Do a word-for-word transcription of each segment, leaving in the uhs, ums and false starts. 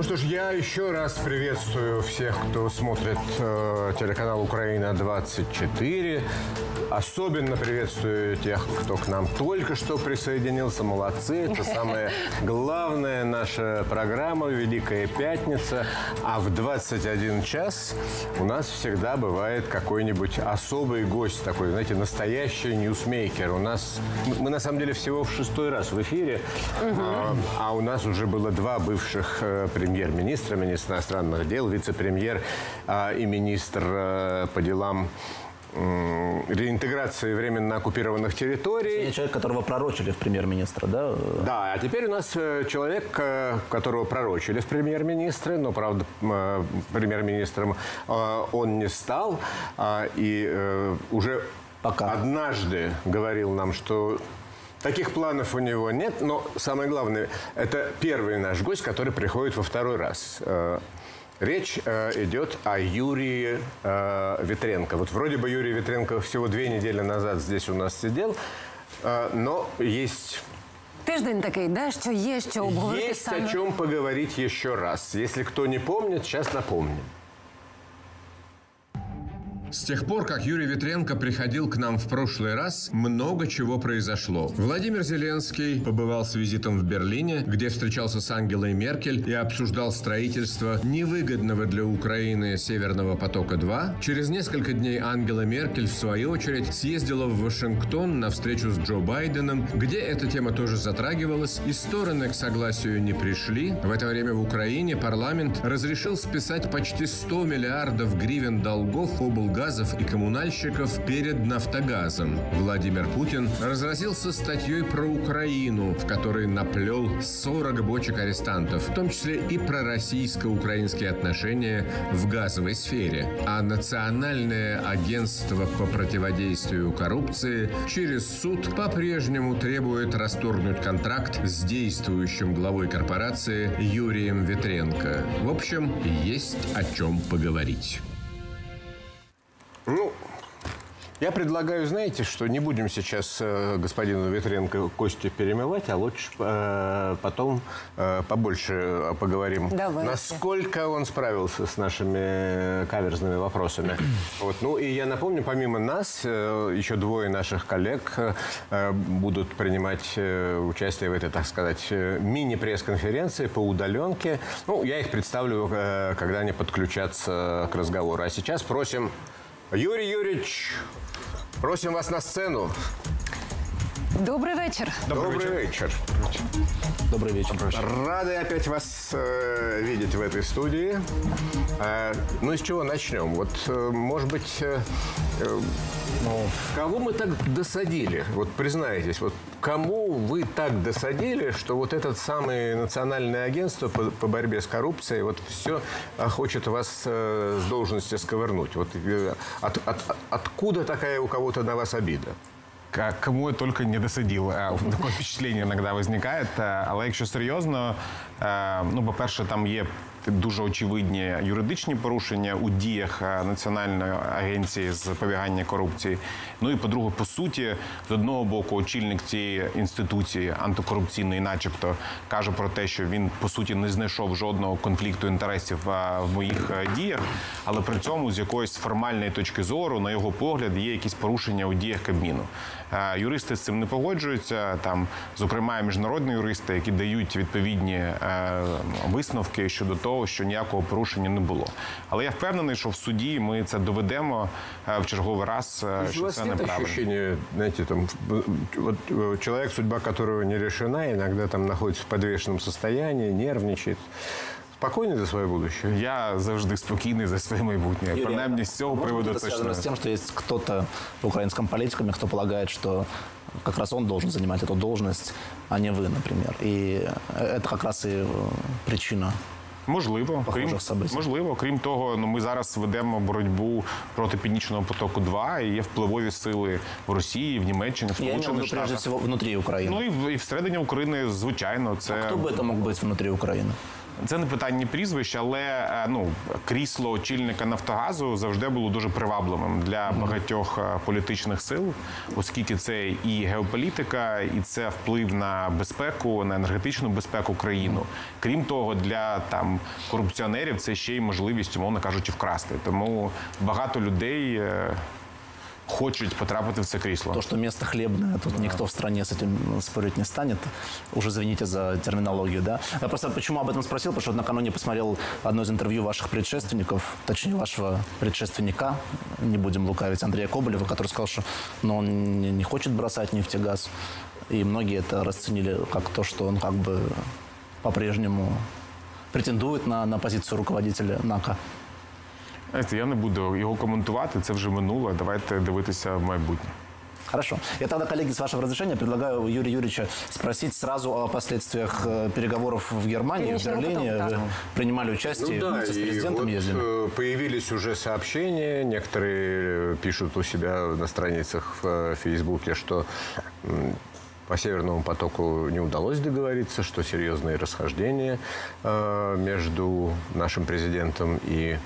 что ж, я еще раз приветствую всех, кто смотрит э, телеканал «Украина-двадцать четыре». Особенно приветствую тех, кто к нам только что присоединился. Молодцы. Это самая главная наша программа «Великая пятница». А в двадцать один час у нас всегда бывает какой-нибудь особый гость такой, знаете, настоящий ньюсмейкер. У нас, мы на самом деле всего в шестой раз в эфире, угу. а, а у нас уже было два бывших э, премьер-министра, министр иностранных дел, вице-премьер э, и министр э, по делам реинтеграции временно оккупированных территорий. Человек, которого пророчили в премьер-министра, да? Да, а теперь у нас человек, которого пророчили в премьер-министры, но, правда, премьер-министром он не стал. И уже Пока. однажды говорил нам, что таких планов у него нет. Но самое главное, это первый наш гость, который приходит во второй раз. Речь э, идет о Юрии э, Вітренко. Вот вроде бы Юрий Вітренко всего две недели назад здесь у нас сидел, э, но есть... Тиждень такой, да, что есть что обговорить. Есть саме... о чем поговорить еще раз. Если кто не помнит, сейчас напомним. С тех пор, как Юрий Вітренко приходил к нам в прошлый раз, много чего произошло. Владимир Зеленский побывал с визитом в Берлине, где встречался с Ангелой Меркель и обсуждал строительство невыгодного для Украины Северного потока-два. Через несколько дней Ангела Меркель, в свою очередь, съездила в Вашингтон на встречу с Джо Байденом, где эта тема тоже затрагивалась, и стороны к согласию не пришли. В это время в Украине парламент разрешил списать почти сто миллиардов гривен долгов облгазов и коммунальщиков перед «Нафтогазом». Владимир Путин разразился статьей про Украину, в которой наплел сорок бочек арестантов, в том числе и про российско-украинские отношения в газовой сфере. А Национальное агентство по противодействию коррупции через суд по-прежнему требует расторгнуть контракт с действующим главой корпорации Юрием Вітренко. В общем, есть о чем поговорить. Ну, я предлагаю, знаете, что не будем сейчас э, господину Вітренко кости перемывать, а лучше э, потом э, побольше поговорим. Давайте. Насколько он справился с нашими каверзными вопросами. Вот. Ну, и я напомню, помимо нас, э, еще двое наших коллег э, будут принимать э, участие в этой, так сказать, э, мини-пресс-конференции по удаленке. Ну, я их представлю, э, когда они подключатся к разговору. А сейчас просим... Юрий Юрьевич, просим вас на сцену. Добрый вечер. Добрый, Добрый вечер. вечер. Добрый вечер. Рады опять вас э, видеть в этой студии. Э, ну, и с чего начнем? Вот, э, может быть, э, э, ну, кого мы так досадили? Вот признайтесь, вот кому вы так досадили, что вот этот самый Национальное агентство по, по борьбе с коррупцией вот все хочет вас э, с должности сковырнуть? Вот, э, от, от, откуда такая у кого-то на вас обида? Кому я только не досадил. Таке впечатлення іноді виникає. Але якщо серйозно, ну, по-перше, там є дуже очевидні юридичні порушення у діях Національної агенції з запобігання корупції. Ну і, по-друге, по суті, з одного боку, очільник цієї інституції антикорупційної начебто каже про те, що він, по суті, не знайшов жодного конфлікту інтересів в моїх діях, але при цьому з якоїсь формальної точки зору, на його погляд, є якісь порушення у діях Кабміну. Юристи з цим не погоджуються, там, зокрема, міжнародні юристи, які дають відповідні е, висновки щодо того, що ніякого порушення не було. Але я впевнений, що в суді ми це доведемо е, в черговий раз, е, що це неправильно. У вас нет ощущения, знаете, там, вот, человек, судьба которого не решена, иногда там находится в подвешенном состоянии, нервничает. Спокійний за своє будущее? Я завжди спокійний за своє майбутнє. Принаймні, з цього приводу точно. Связано с тем, что есть кто-то в украинском политикуме, кто полагает, что как раз он должен занимать эту должность, а не вы, например. И это как раз и причина. Можливо, крім, можливо. Крім того, ну, ми зараз ведемо боротьбу проти Північного потоку-два, і є впливові сили в Росії, в Німеччині, в Сполучених Штатах. Прежде всего, внутрі України. Ну, і, і всередині України, звичайно, це... А хто би це мог бути внутрі України? Це не питання прізвищ, але ну, крісло очільника «Нафтогазу» завжди було дуже привабливим для багатьох політичних сил, оскільки це і геополітика, і це вплив на безпеку, на енергетичну безпеку країни. Крім того, для там корупціонерів це ще й можливість, умовно кажучи, вкрасти. Тому багато людей хочуть потрапити в це крісло. То, что место хлебное, тут да. Никто в стране с этим спорить не станет. Уже извините за терминологию, да? Я просто почему об этом спросил, потому что накануне посмотрел одно из интервью ваших предшественников, точнее вашего предшественника, не будем лукавить, Андрея Коболева, который сказал, что ну, он не, не хочет бросать нефтегаз. И многие это расценили как то, что он как бы по-прежнему претендует на, на позицию руководителя НАКа. Я не буду його коментувати, це вже минуле. Давайте дивитися в майбутнє. Хорошо. Я тогда, коллеги, с вашего разрешения предлагаю Юрия Юрьевича спросить сразу о последствиях переговоров в Германии, в Берлине. Вы принимали участие, ну, да, вместе с президентом вот ездили. Появились уже сообщения, некоторые пишут у себя на страницах в Фейсбуке, что по Северному потоку не удалось договориться, что серьезные расхождения между нашим президентом и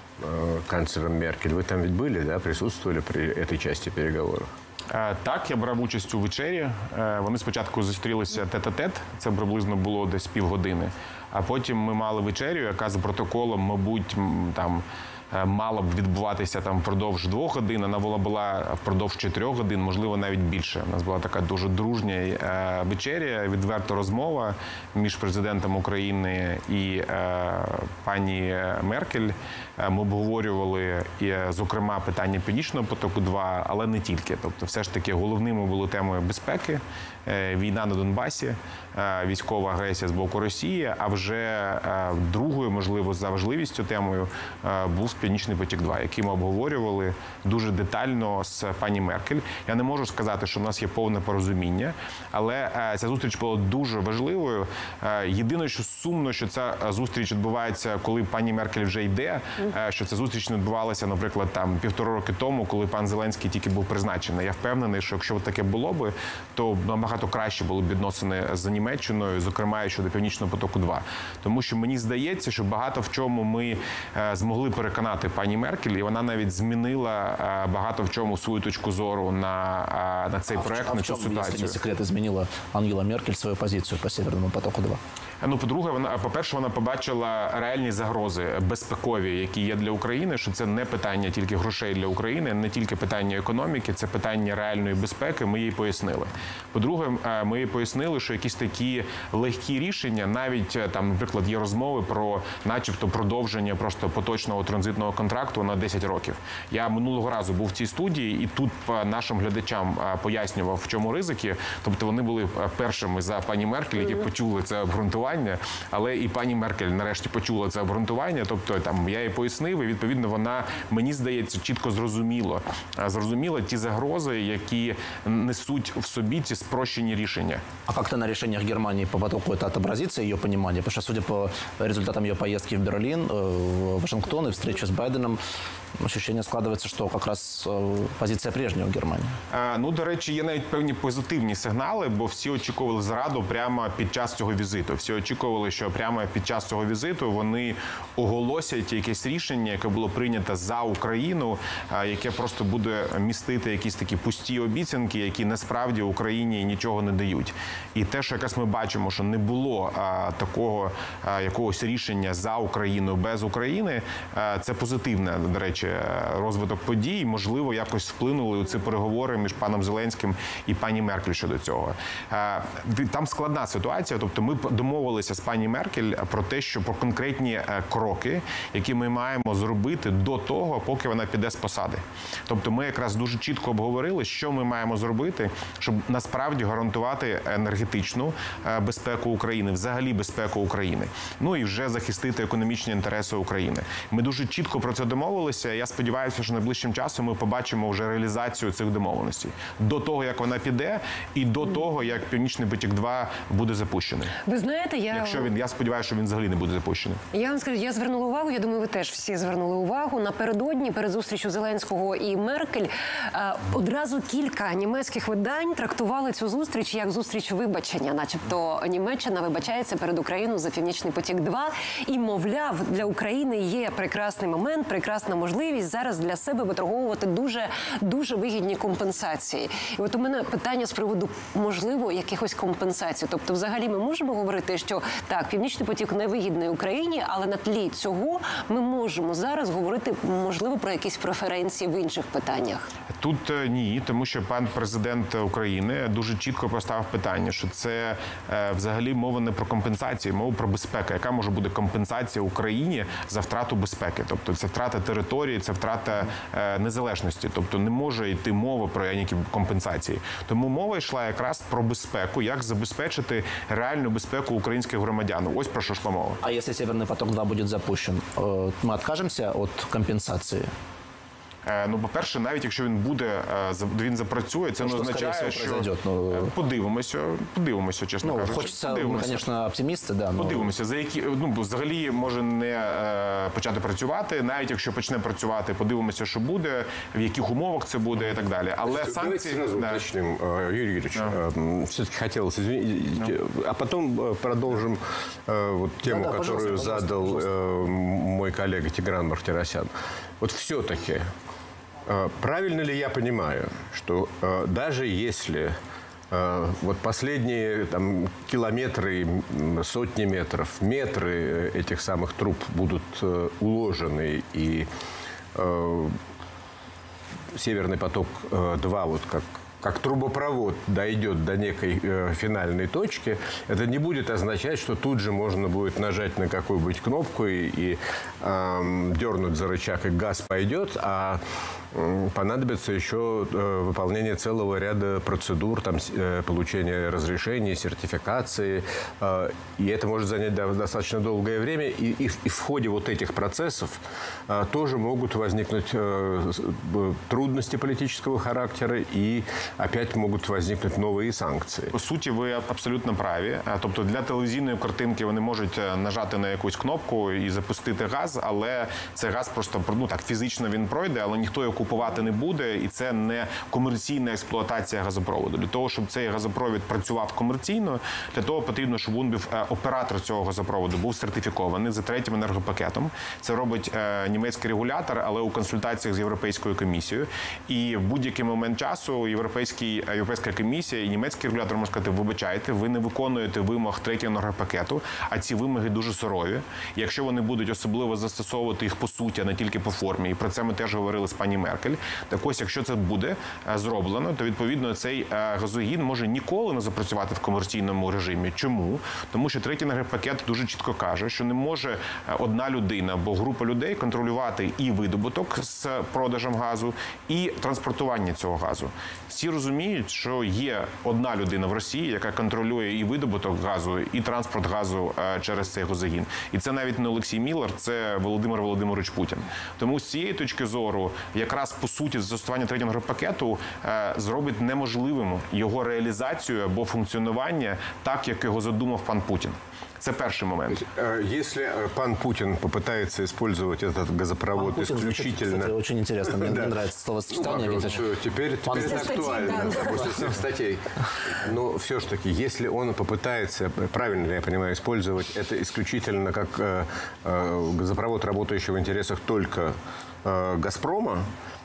канцлером Меркель. Ви там ведь були, да, присутствовали при этой части переговорів? Так, я брав участь у вечері. Вони спочатку зустрілися тет-а-тет, це приблизно було десь півгодини. А потім ми мали вечерю, яка за протоколом, мабуть, там мала б відбуватися там впродовж двох годин, вона була, була впродовж чотирьох годин, можливо, навіть більше. У нас була така дуже дружня е, вечеря, відверта розмова між президентом України і е, пані Меркель. Ми обговорювали, і, зокрема, питання Північного потоку два, але не тільки. Тобто, все ж таки, головними були темою безпеки, е, війна на Донбасі, е, військова агресія з боку Росії, а вже е, другою, можливо, за важливістю темою е, був Північний потік два, який ми обговорювали дуже детально з пані Меркель. Я не можу сказати, що в нас є повне порозуміння, але ця зустріч була дуже важливою. Єдине, що сумно, що ця зустріч відбувається, коли пані Меркель вже йде, що ця зустріч не відбувалася, наприклад, там півтора роки тому, коли пан Зеленський тільки був призначений. Я впевнений, що якщо таке було би, то набагато краще були б відносини з Німеччиною, зокрема і щодо Північного потоку два. Тому що мені здається, що багато в чому ми змогли переконати пані Меркель, і вона навіть змінила багато в чому свою точку зору на, на цей а проект, а на цю ситуацію. Якщо не секрет, змінила Ангела Меркель свою позицію по Северному потоку два? Ну, по-друге, вона, по-перше, вона побачила реальні загрози безпекові, які є для України, що це не питання тільки грошей для України, не тільки питання економіки, це питання реальної безпеки, ми їй пояснили. По-друге, ми їй пояснили, що якісь такі легкі рішення, навіть там, наприклад, є розмови про начебто продовження просто поточного транзитного контракту на десять років. Я минулого разу був в цій студії і тут нашим глядачам пояснював, в чому ризики. Тобто вони були першими за пані Меркель, які почули це обґрунтування, але і пані Меркель нарешті почула це обґрунтування. Тобто там я їй пояснив, і відповідно вона, мені здається, чітко зрозуміло, зрозуміла ті загрози, які несуть в собі ці спрощені рішення. А как-то на решениях Германии по потоку это отобразится, ее понимание? Потому что, судя по результатам ее поездки в Берлин, в Вашингтон и встречу с Байденом, ощущение складывается, что как раз позиція прежня у Германії. А, ну, до речі, є навіть певні позитивні сигнали, бо всі очікували зраду прямо під час цього візиту. Всі очікували, що прямо під час цього візиту вони оголосять якесь рішення, яке було прийнято за Україну, а, яке просто буде містити якісь такі пусті обіцянки, які насправді Україні нічого не дають. І те, що якраз ми бачимо, що не було а, такого а, якогось рішення за Україну без України, а, це позитивне, до речі, розвиток подій, можливо, якось вплинули у ці переговори між паном Зеленським і пані Меркель щодо цього. Там складна ситуація, тобто ми домовилися з пані Меркель про те, що про конкретні кроки, які ми маємо зробити до того, поки вона піде з посади. Тобто ми якраз дуже чітко обговорили, що ми маємо зробити, щоб насправді гарантувати енергетичну безпеку України, взагалі безпеку України. Ну і вже захистити економічні інтереси України. Ми дуже чітко про це домовилися, я сподіваюся, що найближчим часом ми побачимо вже реалізацію цих домовленостей. До того, як вона піде, і до того, як Північний потік-два буде запущений. Ви знаєте, я... Якщо він, я сподіваюся, що він взагалі не буде запущений. Я вам скажу, я звернула увагу, я думаю, ви теж всі звернули увагу. Напередодні, перед зустрічю Зеленського і Меркель, одразу кілька німецьких видань трактували цю зустріч як зустріч вибачення. Начебто Німеччина вибачається перед Україною за Північний потік-два. І, мовляв, для України є прекрасний момент, прекрасна можливість зараз для себе виторговувати дуже, дуже вигідні компенсації. І от у мене питання з приводу, можливо, якихось компенсацій. Тобто, взагалі, ми можемо говорити, що так, Північний потік невигідний Україні, але на тлі цього ми можемо зараз говорити, можливо, про якісь преференції в інших питаннях. Тут ні, тому що пан президент України дуже чітко поставив питання, що це е, взагалі мова не про компенсації, мова про безпеку. Яка може бути компенсація Україні за втрату безпеки? Тобто це втрата території, це втрата е, незалежності. Тобто не може йти мова про які компенсації. Тому мова йшла якраз про безпеку, як забезпечити реальну безпеку українських громадян. Ось про що йшла мова. А если Северный поток-два будет запущен, э, мы откажемся от компенсации? Ну, по-перше, навіть якщо він буде, він запрацює, це не Що, означає, що произойдет, ну... подивимося, подивимося, чесно ну, кажучи. Хочеться, подивимося. звісно, оптимісти, да. Но... Подивимося, за які, ну, взагалі може не е, почати працювати, навіть якщо почне працювати, подивимося, що буде, в яких умовах це буде і так далі. Але санкции... санкції... Давайте сразу уточним, Юрий Юрьевич, да. все-таки хотелось извинить, да. а потом продолжим вот, тему, да, да, которую задал пожалуйста. мой коллега Тигран Мартиросян. Вот все-таки правильно ли я понимаю, что э, даже если э, вот последние там, километры, сотни метров, метры этих самых труб будут э, уложены и э, Северный поток-два, вот как как трубопровод дойдет до некой э, финальной точки, это не будет означать, что тут же можно будет нажать на какую-нибудь кнопку и, и э, дернуть за рычаг, и газ пойдет, а э, понадобится еще э, выполнение целого ряда процедур, там, э, получения разрешений, сертификации, э, и это может занять да, достаточно долгое время, и, и, и в ходе вот этих процессов э, тоже могут возникнуть э, трудности политического характера и опять можуть возникнути нові санкції. По суті, ви абсолютно праві. Тобто для телевізійної картинки вони можуть нажати на якусь кнопку і запустити газ, але цей газ просто, ну так, фізично він пройде, але ніхто його купувати не буде, і це не комерційна експлуатація газопроводу. Для того, щоб цей газопровід працював комерційно, для того потрібно, щоб він був оператор цього газопроводу, був сертифікований за третім енергопакетом. Це робить е, німецький регулятор, але у консультаціях з Європейською комісією. І в будь-який момент часу європейський Європейська комісія і німецький регулятор може сказати: вибачайте, ви не виконуєте вимог третього енергопакету, а ці вимоги дуже сурові. Якщо вони будуть особливо застосовувати їх по суті, а не тільки по формі, і про це ми теж говорили з пані Меркель, так ось, якщо це буде зроблено, то відповідно цей газогін може ніколи не запрацювати в комерційному режимі. Чому? Тому що третій енергопакет дуже чітко каже, що не може одна людина або група людей контролювати і видобуток з продажем газу, і транспортування цього газу. Всі розуміють, що є одна людина в Росії, яка контролює і видобуток газу, і транспорт газу через цей газогін. І це навіть не Олексій Міллер, це Володимир Володимирович Путін. Тому з цієї точки зору, якраз по суті застосування третього енергопакету зробить неможливим його реалізацію або функціонування так, як його задумав пан Путін. Це перший момент. Если пан Путин попытается использовать этот газопровод пан Путин исключительно... Звучит, кстати, очень интересно. Мне да. нравится словосочетание. Ну, теперь теперь это актуально, да, после всех статей. Но все-таки, если он попытается, правильно ли я понимаю, использовать это исключительно как э, э, газопровод, работающий в интересах только э, «Газпрома»,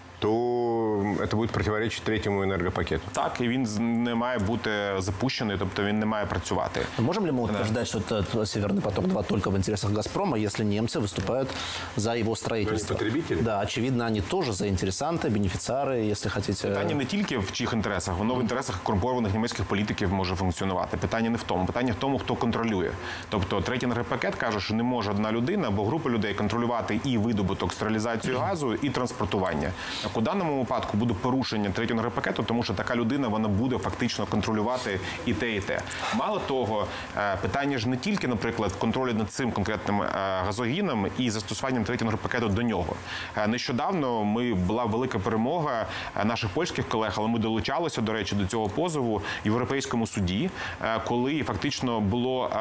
то це буде противоречити третьому енергопакету. Так, і він не має бути запущений, тобто він не має працювати. Можем ли мы утверждать, что этот Северный поток-два только в интересах «Газпрома», если немцы выступают за его строительство? Но они потребители? Да, очевидно, они тоже заинтересанты, бенефициары, если хотите. Питання не тільки в чиїх інтересах, воно в інтересах корумпованих німецьких політиків може функціонувати. Питання не в тому. Питання в тому, хто контролює. Тобто третій енергопакет каже, що не може одна людина або група людей контролювати і видобуток, стерилізацію газу, і транспортування. У даному випадку буде порушення третього енергопакету, тому що така людина, вона буде фактично контролювати і те, і те. Мало того, питання ж не тільки, наприклад, контролю над цим конкретним газогіном і застосуванням третього енергопакету до нього. Нещодавно ми була велика перемога наших польських колег, але ми долучалися, до речі, до цього позову в Європейському суді, коли фактично було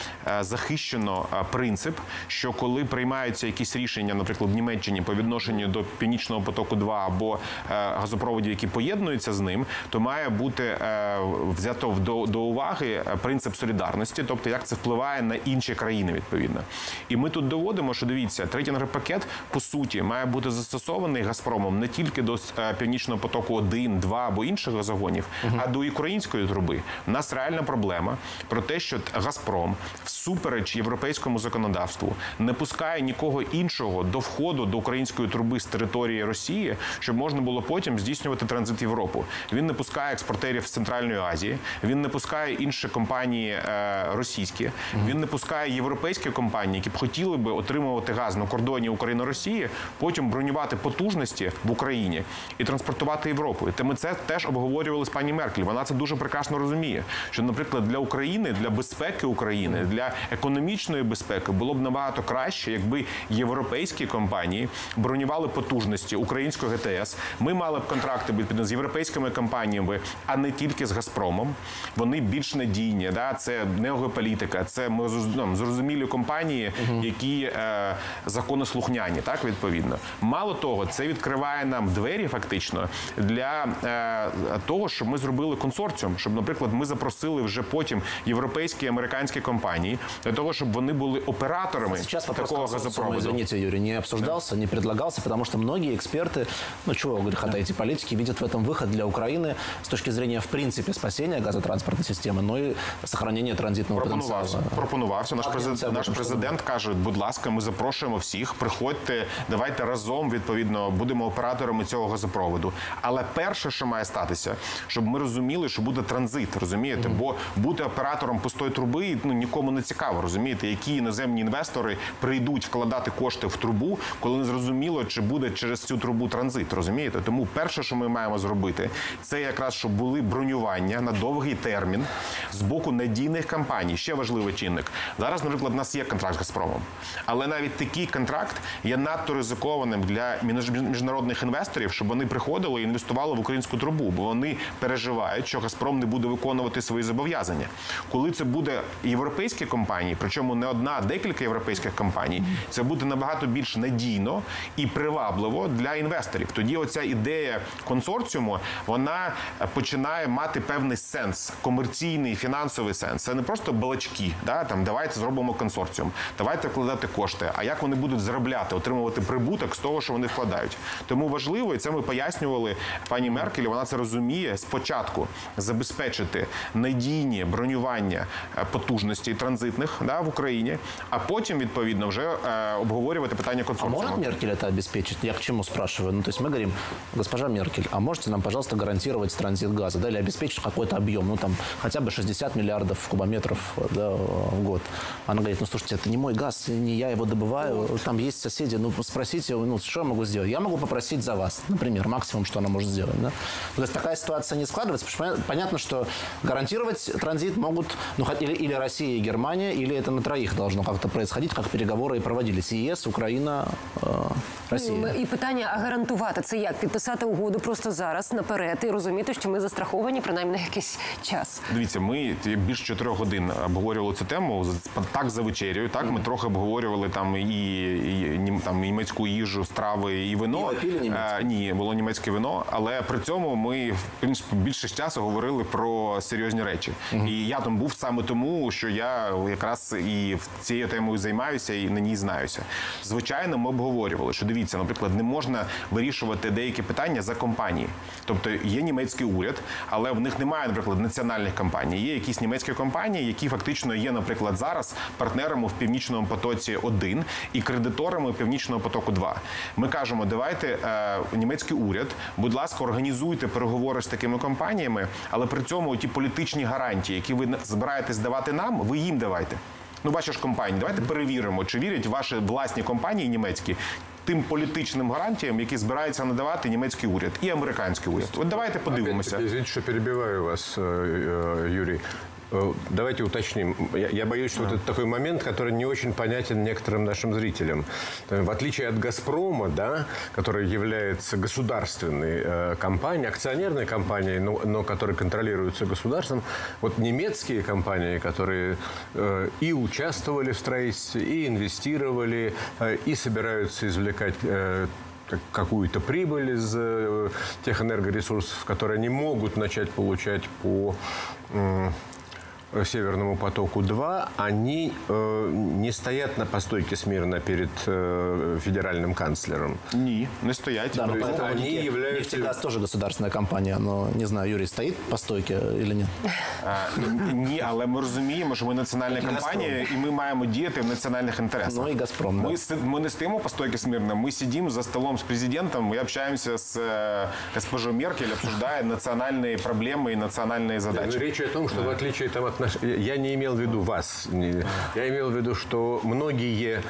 захищено принцип, що коли приймаються якісь рішення, наприклад, в Німеччині по відношенню до Північного потоку-два або газопроводів, які поєднуються з ним, то має бути взято до, до уваги принцип солідарності, тобто як це впливає на інші країни відповідно. І ми тут доводимо, що дивіться, третій енергопакет по суті має бути застосований Газпромом не тільки до Північного потоку один, два або інших газогонів, uh-huh. а до української труби. У нас реальна проблема про те, що Газпром всупереч європейському законодавству не пускає нікого іншого до входу до української труби з території Росії, щоб можна було потім здійснювати транзит в Європу. Він не пускає експортерів з Центральної Азії, він не пускає інші компанії е, російські, uh-huh. він не пускає європейські компанії, які б хотіли би отримувати газ на кордоні України-Росії, потім бронювати потужності в Україні і транспортувати Європу. І ми це теж обговорювали з пані Меркель. Вона це дуже прекрасно розуміє, що, наприклад, для України, для безпеки України, для економічної безпеки було б набагато краще, якби європейські компанії бронювали потужності українського ГТС. Ми мали б контракти з європейськими компаніями, а не тільки з Газпромом. Вони більш надійні, да? Це не геополітика, це ми зрозумілі компанії, угу. які е, законослухняні, так, відповідно. Мало того, це відкриває нам двері фактично для е, того, щоб ми зробили консорціум, щоб, наприклад, ми запросили вже потім європейські і американські компанії для того, щоб вони були операторами Сейчас такого газопроводу. Извините, Юрий, не обсуждался, не предлагался, потому что многие эксперты, ну чего греха таить, политики, видят в этом выход для Украины с точки зрения, в принципе, спасения газотранспортной системы, но и сохранения транзитного потенциала. Пропонувався. Наш президент, наш президент каже, будь ласка, ми запрошуємо всіх, приходьте, давайте разом, відповідно, будемо операторами цього газопроводу. Але перше, що має статися, щоб ми розуміли, що буде транзит, розумієте? Mm-hmm. Бо бути оператором пустої труби, ну, нікому не цікаво, розумієте? Які іноземні інвестори прийдуть вкладати кошти в трубу, коли не зрозуміло, чи буде через цю трубу транзит, розумієте? Тому перше, що ми маємо зробити, це якраз, щоб були бронювання на довгий термін з боку надійних компаній. Ще важливий чинник. Зараз, наприклад, у нас є контракт з Газпромом. Але навіть такий контракт є надто ризикованим для міжнародних інвесторів, щоб вони приходили і інвестували в українську трубу, бо вони переживають, що Газпром не буде виконувати свої зобов'язання. Коли це буде європейські компанії, причому не одна, а декілька європейських компаній, це буде набагато більш надійно і привабливо для інвесторів. Тоді оця ідея консорціуму, вона починає мати певний сенс, комерційний, фінансовий сенс. Це не просто балачки, да, там, давайте зробимо консорціум, давайте вкладати кошти, а як вони будуть заробляти, отримувати прибуток з того, що вони вкладають. Тому важливо, і це ми пояснювали пані Меркель, вона це розуміє, спочатку забезпечити надійні бронювання потужностей транзитних, да, в Україні, а потім, відповідно, вже е, обговорювати питання консорціуму. А может Меркель это обеспечить? Я к чему спрашиваю? Ну, то есть мы говорим, госпожа Меркель, а можете нам, пожалуйста, гарантировать транзит газа, да, или обеспечить какой-то объем, ну, там, хотя бы шестьдесят миллиардов кубометров, да, в год. Она говорит, ну, слушайте, это не мой газ, не я его добываю, там есть соседи, ну, спросите, ну, что я могу сделать? Я могу попросить за вас, например, максимум, что она может сделать, да? То есть такая ситуация не складывается, потому что понятно, что гарантировать транзит могут, ну, или, или Россия и Германия, или это на троих должно как-то происходить, как переговоры и проводились. ЕС, Україна, Росія. І питання, а гарантувати це як? Підписати угоду просто зараз, наперед, і розуміти, що ми застраховані, принаймні, на якийсь час? Дивіться, ми більше чотирьох годин обговорювали цю тему, так за вечерю, так, ми трохи обговорювали там і, і там, німецьку їжу, страви і вино. І а, ні, було німецьке вино, але при цьому ми, в принципі, більше часу говорили про серйозні речі. Угу. І я там був саме тому, що я якраз і цією темою займаюся і на ній знаюся. Звичайно, ми обговорювали, що дивіться, наприклад, не можна вирішувати деякі питання за компанії. Тобто є німецький уряд, але в них немає, наприклад, національних компаній. Є якісь німецькі компанії, які фактично є, наприклад, зараз партнерами в Північному потоці один і кредиторами Північного потоку два. Ми кажемо, давайте, е, німецький уряд, будь ласка, організуйте переговори з такими компаніями, але при цьому ті політичні гарантії, які ви збираєтесь давати нам, ви їм давайте. Ну, ваші ж компанії, давайте перевіримо, чи вірять ваші власні компанії німецькі тим політичним гарантіям, які збирається надавати німецький уряд і американський уряд. От давайте подивимося. Извините, что перебиваю вас, Юрий. Давайте уточним. Я, я боюсь, что да. это такой момент, который не очень понятен некоторым нашим зрителям. В отличие от «Газпрома», да, который является государственной э, компанией, акционерной компанией, но, но которая контролируется государством, вот немецкие компании, которые э, и участвовали в строительстве, и инвестировали, э, и собираются извлекать э, какую-то прибыль из э, тех энергоресурсов, которые они могут начать получать по... Э, Северному потоку-два, они э, не стоят на постойке смирно перед э, федеральным канцлером. Ні, не стоять. Да, но поэтому они нефть, являются... «Нефтегаз» тоже государственная компания, но не знаю, Юрий, стоит по стойке или нет? А, ні, але ми розуміємо, що ми національна компанія і ми маємо діяти в національних інтересах. Ну и «Газпром», мы, да. мы не стоим по стойке смирно, мы сидим за столом с президентом и общаемся с э, госпожой Меркель, обсуждая национальные проблемы и национальные задачи. Речь о том, что в отличие там, от наш... я не имел в виду вас, я имел в виду, что многие...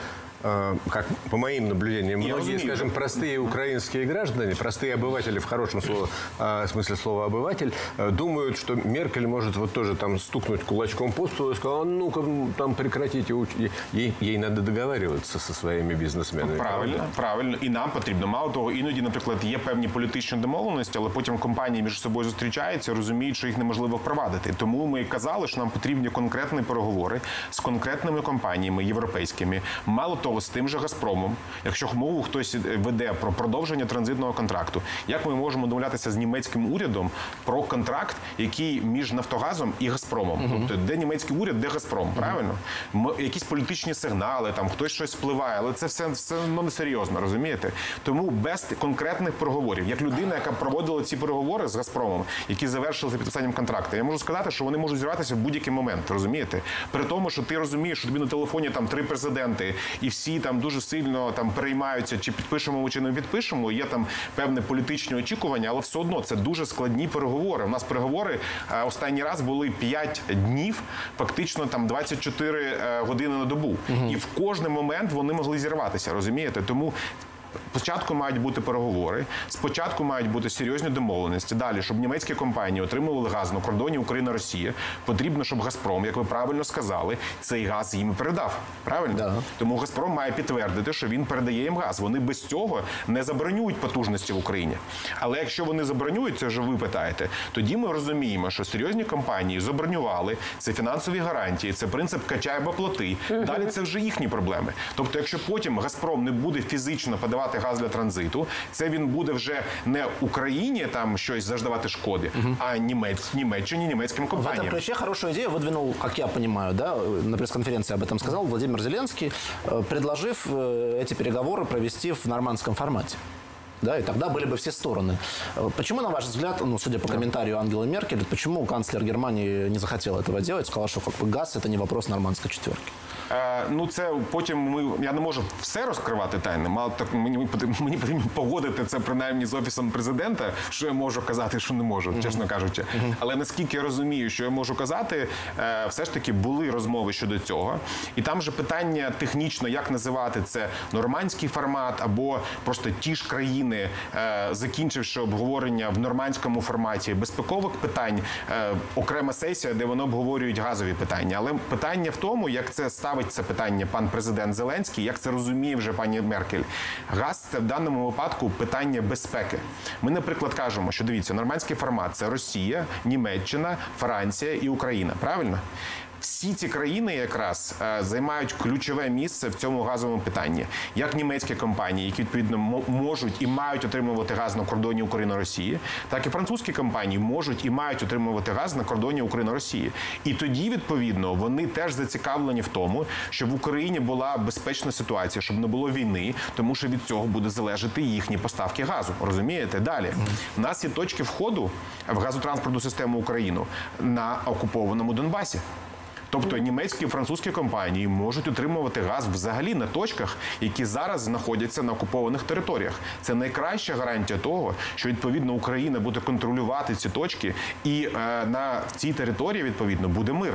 как по моим наблюдениям, Я многие, разумею. скажем, простые украинские граждане, простые обыватели в хорошем слове, смысле слова обыватель, думают, что Меркель может вот тоже там стукнуть кулачком по столу и сказать, ну-ка, там прекратите, ей, ей надо договариваться со своими бизнесменами. Правильно, правда? Правильно. І нам потрібно. Мало того, іноді, наприклад, є певні політичні домовленості, але потім компанії між собою зустрічаються, розуміють, що їх неможливо впровадити. Тому ми казали, що нам потрібні конкретні переговори з конкретними компаніями європейськими. Мало того, з тим же «Газпромом», якщо мову хтось веде про продовження транзитного контракту, як ми можемо домовлятися з німецьким урядом про контракт, який між «Нафтогазом» і «Газпромом»? Uh-huh. Тобто, де німецький уряд, де «Газпром», uh-huh. правильно? Ми, якісь політичні сигнали, там хтось щось впливає, але це все, все ну, не серйозно, розумієте? Тому без конкретних переговорів, як людина, яка проводила ці переговори з «Газпромом», які завершили за підписанням контракту, я можу сказати, що вони можуть зірватися в будь-який момент, розумієте? При тому, що ти розумієш, що тобі на телефоні там три президенти, і всі там дуже сильно там переймаються, чи підпишемо ми, чи не підпишемо, є там певне політичні очікування, але все одно це дуже складні переговори. У нас переговори е, останній раз були п'ять днів, фактично там двадцять чотири е, години на добу. Угу. І в кожний момент вони могли зірватися, розумієте? Тому спочатку мають бути переговори, спочатку мають бути серйозні домовленості. Далі, щоб німецькі компанії отримували газ на кордоні Україна-Росія, потрібно, щоб «Газпром», як ви правильно сказали, цей газ їм передав. Правильно? Да. Тому «Газпром» має підтвердити, що він передає їм газ. Вони без цього не забронюють потужності в Україні. Але якщо вони забронюють, це вже ви питаєте, тоді ми розуміємо, що серйозні компанії забронювали, це фінансові гарантії, це принцип «качай або плати». Далі це вже їхні проблеми. Тобто, якщо потім «Газпром» не буде фізично подавати газ для транзиту, це він буде вже не Україні там щось завдавати шкоди, угу. а Німець, Німеччині, німецьким компаніям. В этом ключе хорошую идею выдвинул, как я понимаю, да, на пресс-конференции об этом сказал Владимир Зеленский, предложив эти переговоры провести в нормандском формате. Да, и тогда были бы все стороны. Почему, на ваш взгляд, ну, судя по комментарию Ангелы Меркель, почему канцлер Германии не захотел этого делать, сказал, что как бы газ – это не вопрос нормандской четверки? Е, ну, це потім ми, я не можу все розкривати тайни, мало так мені, мені потрібно погодити це принаймні з Офісом Президента, що я можу казати, що не можу, uh-huh. чесно кажучи. Uh-huh. Але наскільки я розумію, що я можу казати, е, все ж таки були розмови щодо цього. І там же питання технічно, як називати це, нормандський формат або просто ті ж країни, е, закінчивши обговорення в нормандському форматі безпекових питань, е, окрема сесія, де вони обговорюють газові питання. Але питання в тому, як це ставить це питання пан президент Зеленський, як це розуміє вже пані Меркель. Газ – це в даному випадку питання безпеки. Ми, наприклад, кажемо, що, дивіться, нормандський формат – це Росія, Німеччина, Франція і Україна. Правильно? Всі ці країни якраз е, займають ключове місце в цьому газовому питанні. Як німецькі компанії, які, відповідно, можуть і мають отримувати газ на кордоні Україна-Росії, так і французькі компанії можуть і мають отримувати газ на кордоні Україна-Росії. І тоді, відповідно, вони теж зацікавлені в тому, щоб в Україні була безпечна ситуація, щоб не було війни, тому що від цього буде залежати їхні поставки газу. Розумієте? Далі. У нас є точки входу в газотранспортну систему України на окупованому Донбасі. Тобто німецькі і французькі компанії можуть отримувати газ взагалі на точках, які зараз знаходяться на окупованих територіях. Це найкраща гарантія того, що, відповідно, Україна буде контролювати ці точки і е, на цій території, відповідно, буде мир.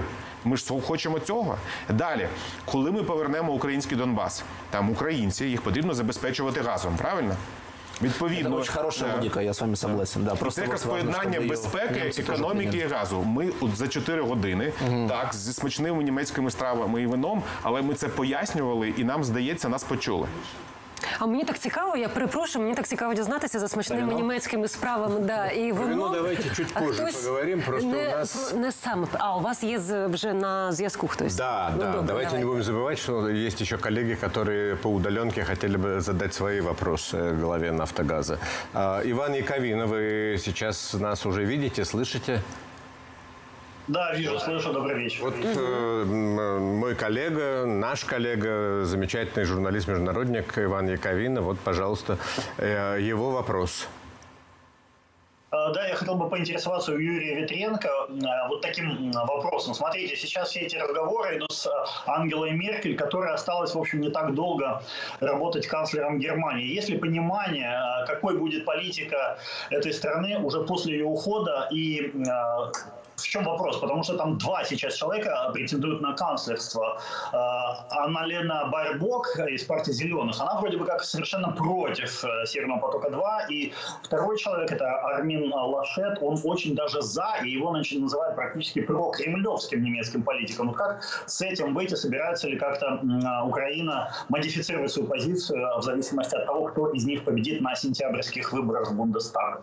Ми ж хочемо цього. Далі, коли ми повернемо український Донбас, там українці, їх потрібно забезпечувати газом, правильно? Відповідно, це дуже хороша логіка, я з вами согласен. Да, це якраз поєднання безпеки, економіки і газу. Ми от за чотири години, угу. так, зі смачними німецькими стравами і вином, але ми це пояснювали і нам, здається, нас почули. А мені так цікаво, я перепрошую, мені так цікаво дізнатися за смачними Вино? німецькими справами. Да, і воно... Вино давайте чуть позже поговорим, просто не, у нас... Не сам, а у вас є вже на зв'язку хтось? Да, ну, да, добре, давайте, давайте не будем забывать, что есть еще коллеги, которые по удаленке хотели бы задать свои вопросы главе «Нафтогаза». А, Иван Яковина, вы сейчас нас уже видите, слышите? Да, вижу, слышу. Добрый вечер. Вот э, мой коллега, наш коллега, замечательный журналист-международник Иван Яковина, вот, пожалуйста, э, его вопрос. Да, я хотел бы поинтересоваться у Юрия Витренко вот таким вопросом. Смотрите, сейчас все эти разговоры идут с Ангелой Меркель, которая осталась, в общем, не так долго работать канцлером Германии. Есть ли понимание, какой будет политика этой страны уже после ее ухода и... В чем вопрос? Потому что там два сейчас человека претендуют на канцлерство. Анна-Лена Байербок из партии «Зеленых», она вроде бы как совершенно против «Северного потока-два». И второй человек, это Армин Лашет, он очень даже за, и его называют практически прокремлевским немецким политиком. Вот как с этим быть и собирается ли как-то Украина модифицировать свою позицию в зависимости от того, кто из них победит на сентябрьских выборах в Бундестаг?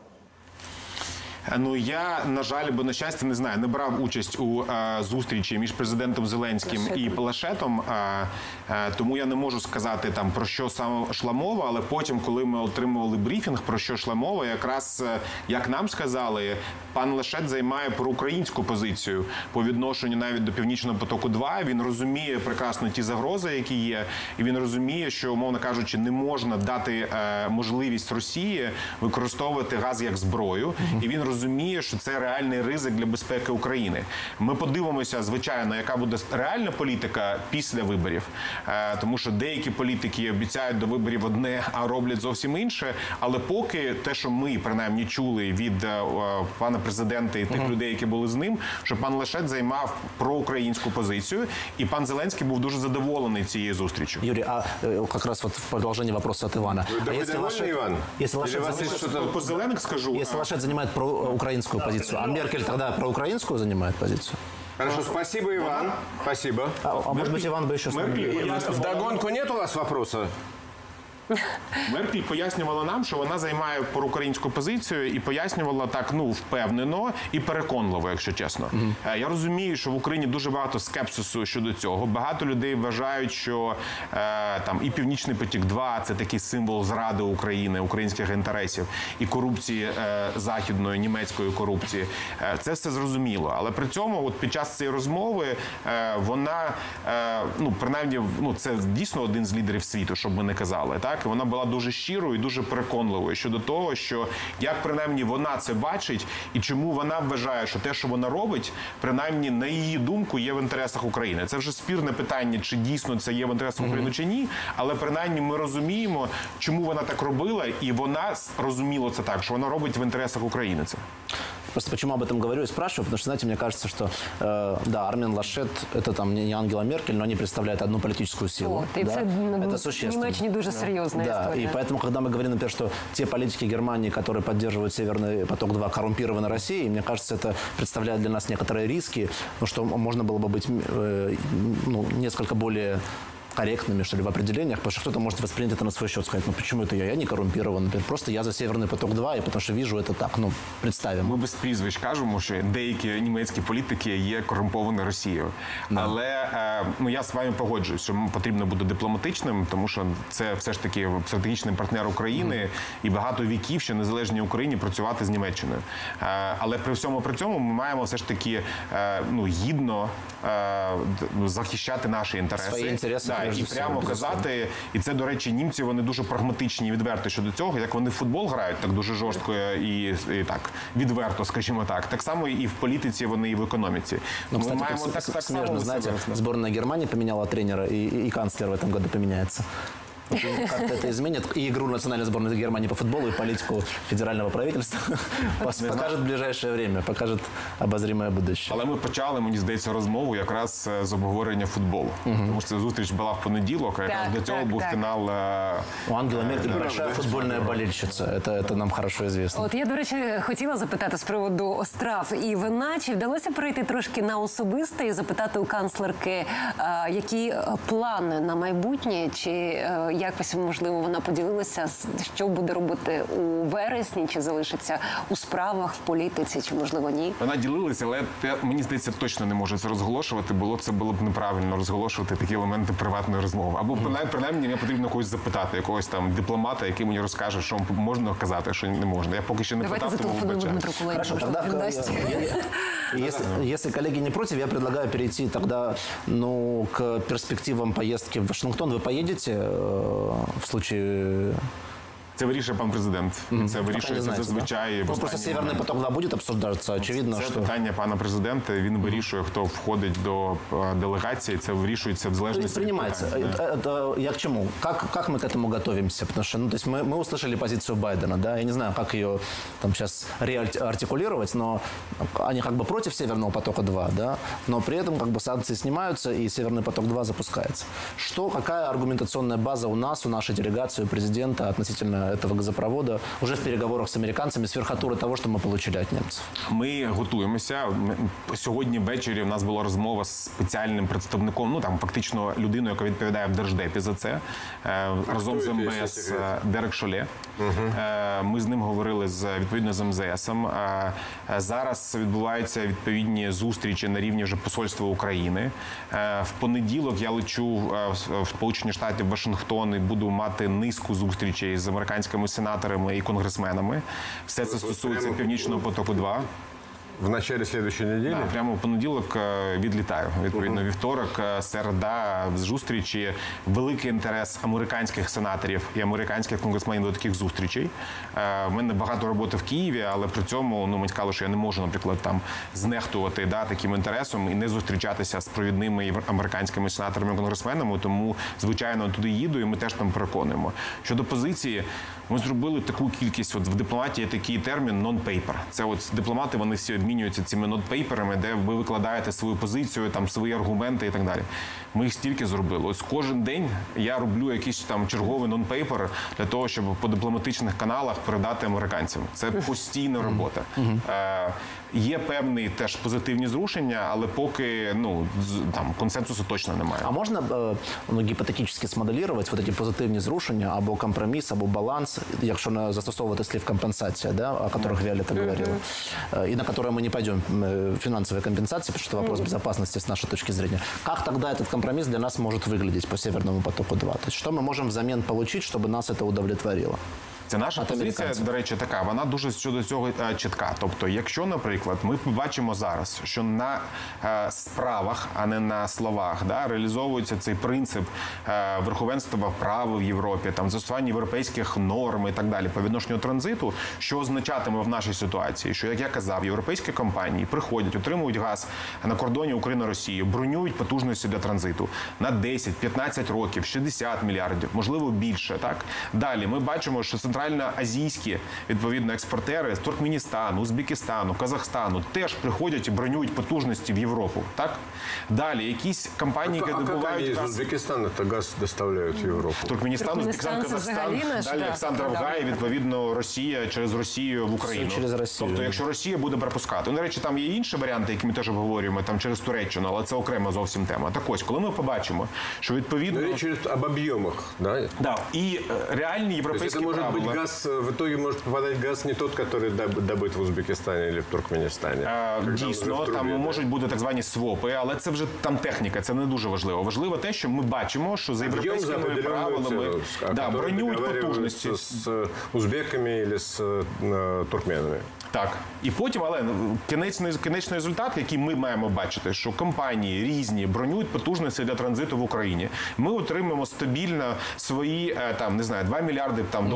Ну, я, на жаль, або на щастя, не знаю, не брав участь у е, зустрічі між президентом Зеленським Лашетом. і Лашетом, е, е, тому я не можу сказати, там, про що саме йшла мова, але потім, коли ми отримували брифінг, про що йшла мова, якраз, е, як нам сказали, пан Лашет займає проукраїнську позицію по відношенню навіть до Північного потоку-два. Він розуміє прекрасно ті загрози, які є, і він розуміє, що, умовно кажучи, не можна дати е, можливість Росії використовувати газ як зброю, і він розуміє, що це реальний ризик для безпеки України. Ми подивимося, звичайно, яка буде реальна політика після виборів, е, тому що деякі політики обіцяють до виборів одне, а роблять зовсім інше, але поки те, що ми, принаймні, чули від е, пана президента і тих uh-huh. людей, які були з ним, що пан Лашет займав проукраїнську позицію, і пан Зеленський був дуже задоволений цією зустрічю. Юрий, а как раз вот в продолжение вопроса от Ивана. Вы, а если Лашет, Иван? Если Лашет, занимает, что-то по Зеленых скажу. Если Лашет занимает проукраинскую позицию, а Меркель тогда проукраинскую занимает позицию? Хорошо, спасибо, Иван. Спасибо. А, а может быть, Иван бы еще... Вдогонку нет у вас вопроса? Меркель пояснювала нам, що вона займає проукраїнську позицію і пояснювала так, ну, впевнено і переконливо, якщо чесно. Mm-hmm. Я розумію, що в Україні дуже багато скепсису щодо цього. Багато людей вважають, що е, там і Північний потік-два – це такий символ зради України, українських інтересів, і корупції е, західної, німецької корупції. Е, це все зрозуміло. Але при цьому от під час цієї розмови е, вона, е, ну, принаймні, ну, це дійсно один з лідерів світу, щоб ми не казали, так? І вона була дуже щирою і дуже переконливою щодо того, що як принаймні вона це бачить і чому вона вважає, що те, що вона робить, принаймні на її думку є в інтересах України. Це вже спірне питання, чи дійсно це є в інтересах України, чи ні, але принаймні ми розуміємо, чому вона так робила, і вона розуміла це так, що вона робить в інтересах України це. Просто почему об этом говорю и спрашиваю, потому что, знаете, мне кажется, что, э, да, Армин Лашет – это там не Ангела Меркель, но они представляют одну политическую силу. Вот, да? это, это существенно. Німеччині дуже серьезная да, история. И поэтому, когда мы говорим, например, что те политики Германии, которые поддерживают Северный поток-два, коррумпированы Россией, мне кажется, это представляет для нас некоторые риски, ну, что можно было бы быть э, ну, несколько более корректными, что ли, в определениях, потому что кто-то может воспринять это на свой счет, сказать, ну почему это я, я не коррумпирован, например, просто я за Северный поток-два, и потому что вижу это так, ну, представимо. Ми без прізвищ кажемо, що деякі німецькі політики є корумповані Росією. Да. Але е, ну, я з вами погоджуюсь, що потрібно бути дипломатичним, тому що це все ж таки стратегічний партнер України, mm. і багато віків ще незалежній Україні працювати з Німеччиною. Е, але при всьому при цьому ми маємо все ж таки е, ну, гідно е, захищати наші інтереси. Свої інтереси. Да, і прямо казати, і це, до речі, німці, вони дуже прагматичні і відверті щодо цього, як вони в футбол грають так дуже жорстко і, і так відверто, скажімо так. Так само і в політиці вони, і в економіці. Ну, кстати, ми маємо так, так смежно, само знаете, сборная Германии поменяла тренера, и, и канцлер в этом году поменяется. Как-то это изменит и игру национальной сборной Германии по футболу, и политику федерального правительства. Покажет в ближайшее время, покажет обозримое будущее. Але ми почали, мені здається, розмову якраз з обговорення футболу. Тому що зустріч була в понеділок, а якраз Так, до цього так, був так. фінал. У Ангелы Меркель большая футбольная болельщица. Это, это нам хорошо известно. От я, до речі, хотіла запитати з приводу страв і вина. Чи вдалося перейти трошки на особисте і запитати у канцлерки, а, які плани на майбутнє, чи а, якось, можливо, вона поділилася, що буде робити у вересні, чи залишиться у справах, в політиці, чи, можливо, ні? Вона ділилася, але я, мені здається, точно не може це розголошувати, бо це було б неправильно розголошувати такі елементи приватної розмови. Або принаймні, принаймні мені потрібно когось запитати, якогось там дипломата, який мені розкаже, що можна казати, що не можна. Я поки ще не Давайте питав, тому зателефонуємо вибачаю. Дмитру Кулебі, Хорошо, можливо, тогда, він дасть. я- если, если коллеги не против, я предлагаю перейти тогда ну, к перспективам поездки в Вашингтон. Вы поедете э, в случае... Це вирішує пан президент. Це Пока не вирішується знаете, зазвичай. да? в Ну, просто останній Северный момент. поток два будет обсуждаться. Очевидно, Це что... питання пана президента. Він вирішує, хто входить до е, делегації. Це вирішується в залежності від Принимается. питань. Это, это я к чему? Как, как мы к этому готовимся? Потому что, ну, то есть мы, мы услышали позицию Байдена, да, я не знаю, как ее там сейчас реартикулировать, но они как бы против Северного потока два, да, но при этом как бы санкции снимаются и Северный поток два запускается. Что, какая аргументационная база у нас, у нашей делегации, у президента относительно этого газопровода уже в переговорах с американцами с верхотуры того, что мы получили от немцев? Ми готуємося. Ми- Сьогодні ввечері в нас була розмова з спеціальним представником, ну там фактично людиною, яка відповідає в Держдепі за це, е, разом з хто це, МВС якщо секрет? е, Дерек Шоле. Е, Ми з ним говорили з відповідно з МЗСом. Е, е, Зараз відбуваються відповідні зустрічі на рівні вже посольства України. Е, В понеділок я лечу е, в Сполучені Штати, в Вашингтон, і буду мати низку зустрічей з американськими сенаторами і конгресменами. Все це стосується прямо- Північного потоку два. В начале следующей недели? Да, прямо в понеділок е, відлітаю. Відповідно, вівторок, е, середа, зустрічі. Великий інтерес американських сенаторів і американських конгресменів до таких зустрічей. Е, В мене багато роботи в Києві, але при цьому ну, мені сказали, що я не можу, наприклад, там знехтувати да, таким інтересом і не зустрічатися з провідними євро- американськими сенаторами і конгресменами. Тому, звичайно, туди їду і ми теж там переконуємо. Щодо позиції, ми зробили таку кількість, от в дипломатії є такий термін non-paper. Це от дипломати, вони всі обмінюються цими non-paperами, де ви викладаєте свою позицію, там свої аргументи і так далі. Ми їх стільки зробили. Ось кожен день я роблю якийсь там черговий non-paper для того, щоб по дипломатичних каналах передати американцям. Це постійна робота. Е, Є певні теж позитивні зрушення, але поки ну з- там консенсусу точно немає. А можна е, ну, гіпотетично смоделювати вот ці позитивні зрушення або компроміс, або баланс, якщо не застосовувати слів компенсація, да, о которых Виолетта говорила, э, и на которые мы не пойдем, э, финансовая компенсация, потому что это вопрос безопасности с нашей точки зрения. Как тогда этот компромисс для нас может выглядеть по Северному потоку два? То есть что мы можем взамен получить, чтобы нас это удовлетворило? Це наша От позиція, американців. до речі, така. Вона дуже щодо цього е, чітка. Тобто, якщо, наприклад, ми побачимо зараз, що на е, справах, а не на словах, да, реалізовується цей принцип е, верховенства права в Європі, там застосування європейських норм і так далі по відношенню транзиту, що означатиме в нашій ситуації, що, як я казав, європейські компанії приходять, отримують газ на кордоні України-Росії, бронюють потужності для транзиту на десять-п'ятнадцять років, шістдесят мільярдів, можливо, більше. Так далі ми бачимо, що центральноазійські відповідно експортери з Туркменістану, Узбекистану, Казахстану теж приходять і бронюють потужності в Європу. Так далі якісь компанії, А які как они добувають из газ. Узбекистана это газ доставляют в Европу? Туркменістан, Узбекистан, Туркменістан це Казахстан, взагалі наш, далі да, Олександровгай, відповідно, Росія через Росію в Україну. Все через Росію. Тобто, якщо Росія буде пропускати. Ну, до речі, там є інші варіанти, які ми теж обговорюємо, там через Туреччину, але це окрема зовсім тема. Так ось, коли ми побачимо, що відповідно... Речь идет об объемах, да? Да, і е, реальні То есть європейські это может правила... быть газ, в итоге может попадать газ не тот, который доб- добыт в Узбекистане или в Туркменистане. Е, Когда Дійсно, уже в там трубе, да. можуть бути так звані свопи, але це вже там техніка, це не дуже важливо. Важливо те, що ми бачимо, що за Объем за європейськими определенную правилами цену, о да, которой бронюють договариваются потужності. с э, узбеками или с э, туркменами. Так. І потім, але ну, кінечний, кінечний результат, який ми маємо бачити, що компанії різні бронюють потужності для транзиту в Україні. Ми отримаємо стабільно свої, е, там, не знаю, два мільярди там, доларів на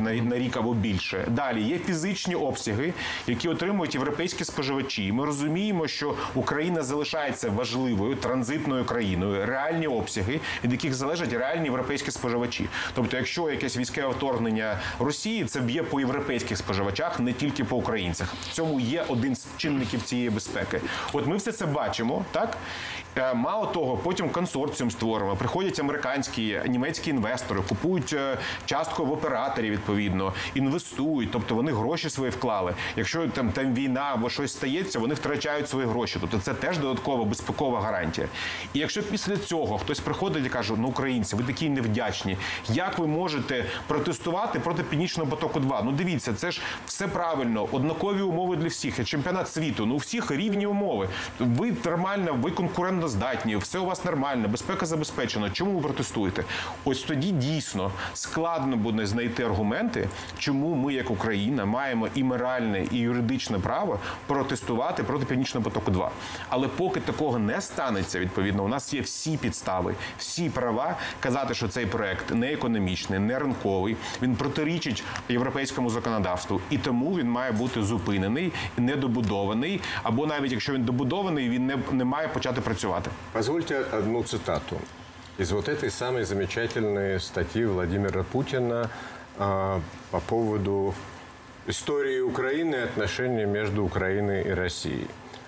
на, на рік або більше. Далі є фізичні обсяги, які отримують європейські споживачі. І ми розуміємо, що Україна залишається важливою транзитною країною, реальні обсяги, від яких залежать реальні європейські споживачі. Тобто, якщо якесь військове вторгнення Росії, це б'є по європейських споживачах, не тільки по українцях. В цьому є один з чинників цієї безпеки. От ми все це бачимо, так? Мало того, потім консорціум створимо, приходять американські, німецькі інвестори, купують частку в операторів, відповідно, інвестують, тобто вони гроші свої вклали. Якщо там, там війна або щось стається, вони втрачають свої гроші. Тобто це теж додаткова безпекова гарантія. І якщо після цього хтось приходить і каже, ну, українці, ви такі невдячні, як ви можете протестувати проти Північного потоку-два? Ну, дивіться, це ж все правильно, однакові умови для всіх, чемпіонат світу, ну, у всіх рівні умови. Ви нормально, ви конкурентоздатні, все у вас нормально, безпека забезпечена. Чому ви протестуєте? Ось тоді дійсно складно буде знайти аргументи, чому ми, як Україна, маємо і моральне, і юридичне право протестувати проти Північного потоку-два. Але поки такого не станеться, відповідно, у нас є всі підстави, всі права казати, що цей проект не економічний, не ринковий, він протирічить європейському законодавству, і тому він має бути зупинений, недобудований, або навіть якщо він добудований, він не, не має почати працювати. Позвольте одну цитату из вот этой самой замечательной статьи Владимира Путина э, по поводу истории Украины и отношений между Украиной и Россией.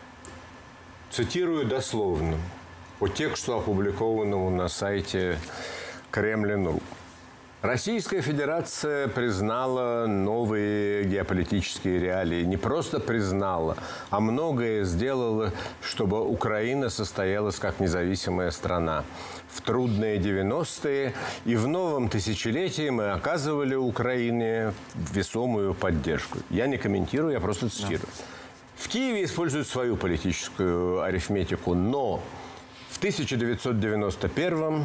Цитирую дословно по тексту, опубликованному на сайте Кремлин точка ру. Российская Федерация признала новые геополитические реалии. Не просто признала, а многое сделала, чтобы Украина состоялась как независимая страна. В трудные девяностые и в новом тысячелетии мы оказывали Украине весомую поддержку. Я не комментирую, я просто цитирую. В Киеве используют свою политическую арифметику, но в тысяча девятьсот девяносто первом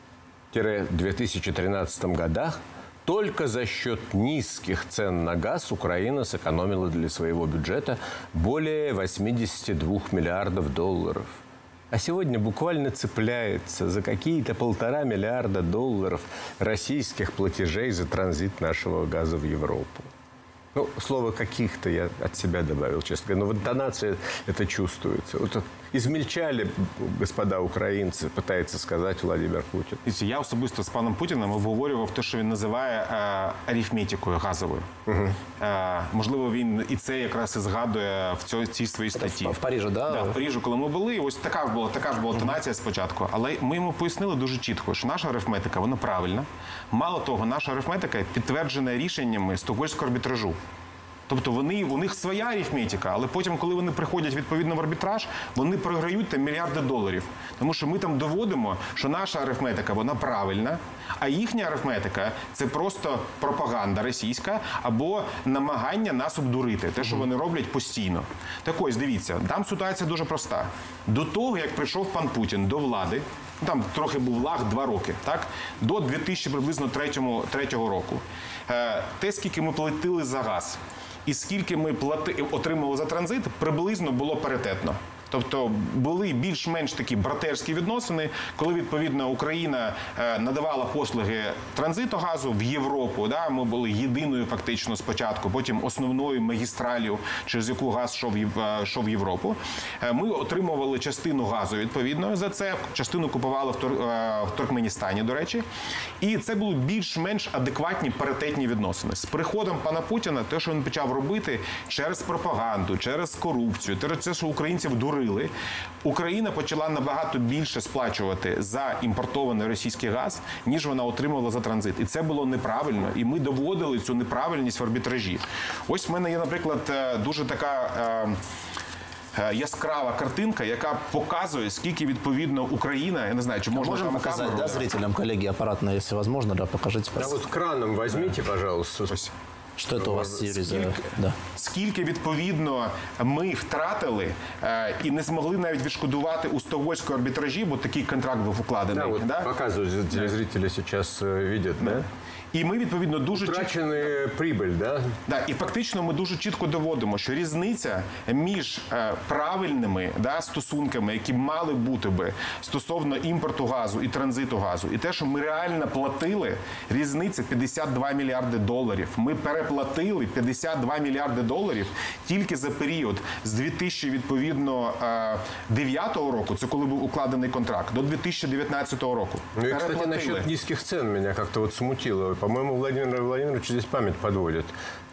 — две тысячи тринадцатом годах только за счет низких цен на газ Украина сэкономила для своего бюджета более восьмидесяти двух миллиардов долларов. А сегодня буквально цепляется за какие-то полтора миллиарда долларов российских платежей за транзит нашего газа в Европу. Ну, слово «каких-то» я от себя добавил, честно говоря. Но в интонации это чувствуется. Вот измельчали, господа українці, пытається сказати Владимир Путін. Я особисто з паном Путіним обговорював те, що він називає е, арифметикою газовою. Угу. Е, можливо, він і це якраз і згадує в цій, цій своїй статті. В Парижі, да? Да, в Парижі, коли ми були, ось така ж була, така ж була тонація спочатку. Але ми йому пояснили дуже чітко, що наша арифметика, вона правильна. Мало того, наша арифметика підтверджена рішеннями Стокгольмського арбітражу. Тобто вони, у них своя арифметика, але потім, коли вони приходять відповідно в арбітраж, вони програють там мільярди доларів. Тому що ми там доводимо, що наша арифметика, вона правильна, а їхня арифметика – це просто пропаганда російська або намагання нас обдурити. Те, що вони роблять постійно. Так ось, дивіться, там ситуація дуже проста. До того, як прийшов пан Путін до влади, там трохи був лаг, два роки, так? До дві тисячі приблизно третього року. Те, скільки ми платили за газ, і скільки ми плати... отримали за транзит, приблизно було паритетно. Тобто були більш-менш такі братерські відносини, коли, відповідно, Україна надавала послуги транзиту газу в Європу. Да? Ми були єдиною фактично спочатку, потім основною магістралью, через яку газ йшов, йшов в Європу. Ми отримували частину газу, відповідно, за це. Частину купували в, Тур... в Туркменістані, до речі. І це були більш-менш адекватні паритетні відносини. З приходом пана Путіна, те, що він почав робити через пропаганду, через корупцію, через те, що українців дурили, Україна почала набагато більше сплачувати за імпортований російський газ, ніж вона отримувала за транзит. І це було неправильно. І ми доводили цю неправильність в арбітражі. Ось в мене є, наприклад, дуже така е, яскрава картинка, яка показує, скільки, відповідно, Україна, я не знаю, чи можна Можем там показать, камеру, да, зрителям, коллеги, аппаратно, если возможно, да, покажите, А пожалуйста. вот краном возьмите, пожалуйста. Ось. Что это у вас, Юрий, за... Да. Скільки, відповідно, ми втратили е, і не змогли навіть відшкодувати у стокгольмському арбітражі, бо такий контракт був укладений. Да, вот да? показывают, телезрители сейчас э, видят, да? І ми, відповідно, дуже чітко... Утрачены прибыль, да? Да, і фактично ми дуже чітко доводимо, що різниця між е, правильними да, стосунками, які мали бути би стосовно імпорту газу і транзиту газу, і те, що ми реально платили, різниця п'ятдесят два мільярди доларів. Ми переплатили п'ятдесят два мільярди доларів тільки за період з дві тисячі, відповідно, дев'ятого року, це коли був укладений контракт, до дві тисячі дев'ятнадцятого року. Ну и, кстати, насчет низких цен меня как-то вот смутило. По-моему, Владимир Владимирович здесь память подводит.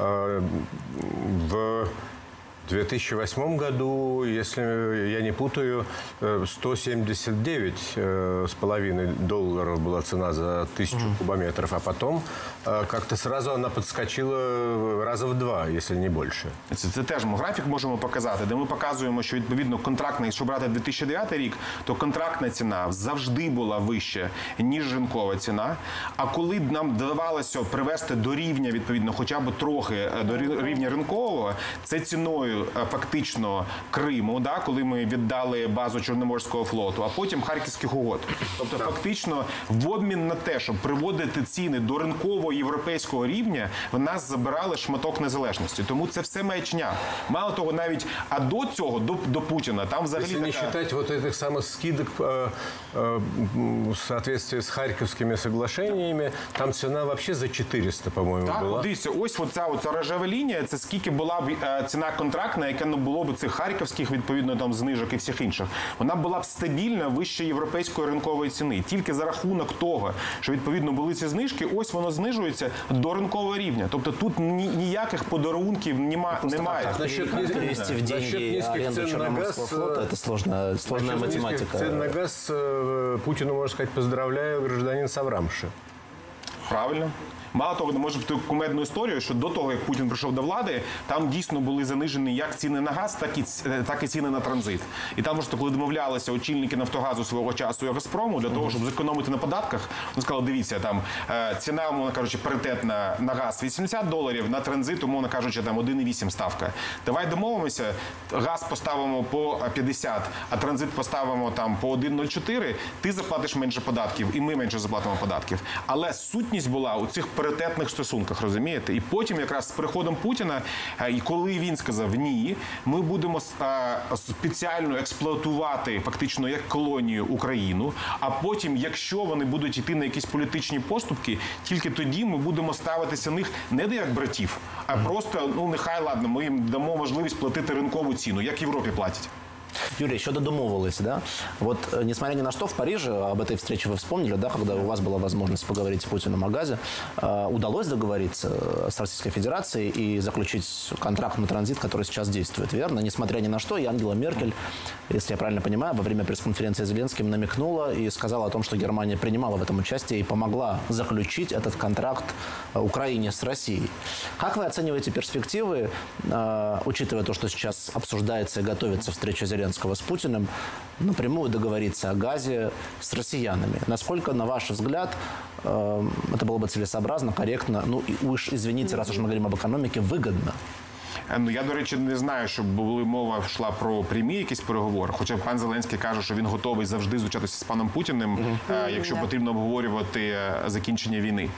В две тысячи восьмом году, если я не путаю, сто семьдесят девять с половиной долларов была цена за тысячу mm-hmm. кубометров, а потом как-то сразу она подскочила раза в два, если не більше. Це, це теж ми графік можемо показати, де ми показуємо, що відповідно контрактна, якщо брати дві тисячі дев'ятий рік, то контрактна ціна завжди була вища, ніж ринкова ціна. А коли нам вдавалося привести до рівня, відповідно, хоча б трохи до рівня ринкового, це ціною фактично Криму, да, коли ми віддали базу Чорноморського флоту, а потім Харківських угод. Тобто фактично в обмін на те, щоб приводити ціни до ринкового європейського рівня, в нас забирали шматок незалежності. Тому це все маячня. Мало того, навіть, а до цього, до, до Путіна, там взагалі Если не така... считать вот этих самых скидок э, э, в соответствии с Харьковскими соглашениями, там цена вообще за четыреста, по-моему, Так, была. дивіться, ось оця, оця рожева лінія, це скільки була б е, ціна контрактна, яка не було б цих харківських, відповідно, там знижок і всіх інших. Вона була б стабільна вище європейської ринкової ціни. Тільки за рахунок того, що, відповідно, були ці знижки, ось воно знижується до ринкового рівня. Тобто тут ні, ніяких подарунків нема, немає. Так, насчет перевести в деньги аренду Черноморского флота, это сложная, сложная математика. Цен на газ Путину, можно сказать, поздравляю, гражданин Саврамши. Правильно. Мало того, не може бути кумедну історію, що до того, як Путін прийшов до влади, там дійсно були занижені як ціни на газ, так і, так і ціни на транзит. І там, що коли домовлялися очільники Нафтогазу свого часу і Газпрому для того, щоб зекономити на податках, вони сказали, дивіться, там ціна, умовно кажучи, паритетна на газ вісімдесят доларів, на транзит, умовно кажучи, там один і вісім ставка. Давай домовимося, газ поставимо по п'ятдесят, а транзит поставимо там по один нуль чотири, ти заплатиш менше податків, і ми менше заплатимо податків. Але сутність була у цих паритетних стосунках, розумієте? І потім якраз з приходом Путіна, і коли він сказав ні, ми будемо спеціально експлуатувати фактично як колонію Україну, а потім, якщо вони будуть йти на якісь політичні поступки, тільки тоді ми будемо ставитися них не як братів, а просто, ну нехай, ладно, ми їм дамо можливість платити ринкову ціну, як в Європі платять. Юрий, еще додумывалось, да? Вот, несмотря ни на что, в Париже, об этой встрече вы вспомнили, да, когда у вас была возможность поговорить с Путиным о газе, э, удалось договориться с Российской Федерацией и заключить контракт на транзит, который сейчас действует, верно? Несмотря ни на что, и Ангела Меркель, если я правильно понимаю, во время пресс-конференции с Зеленским намекнула и сказала о том, что Германия принимала в этом участие и помогла заключить этот контракт Украине с Россией. Как вы оцениваете перспективы, э, учитывая то, что сейчас обсуждается и готовится встреча Зеленского с Путиным, напрямую договориться о газе с россиянами? Насколько, на ваш взгляд, э, это было бы целесообразно, корректно, ну и уж, извините, раз уж мы говорим об экономике, выгодно? Ну, я, до речі, не знаю, щоб були мова йшла про прямі якісь переговори, хоча пан Зеленський каже, що він готовий завжди звучатися з паном Путіним, mm-hmm. якщо yeah. потрібно обговорювати закінчення війни.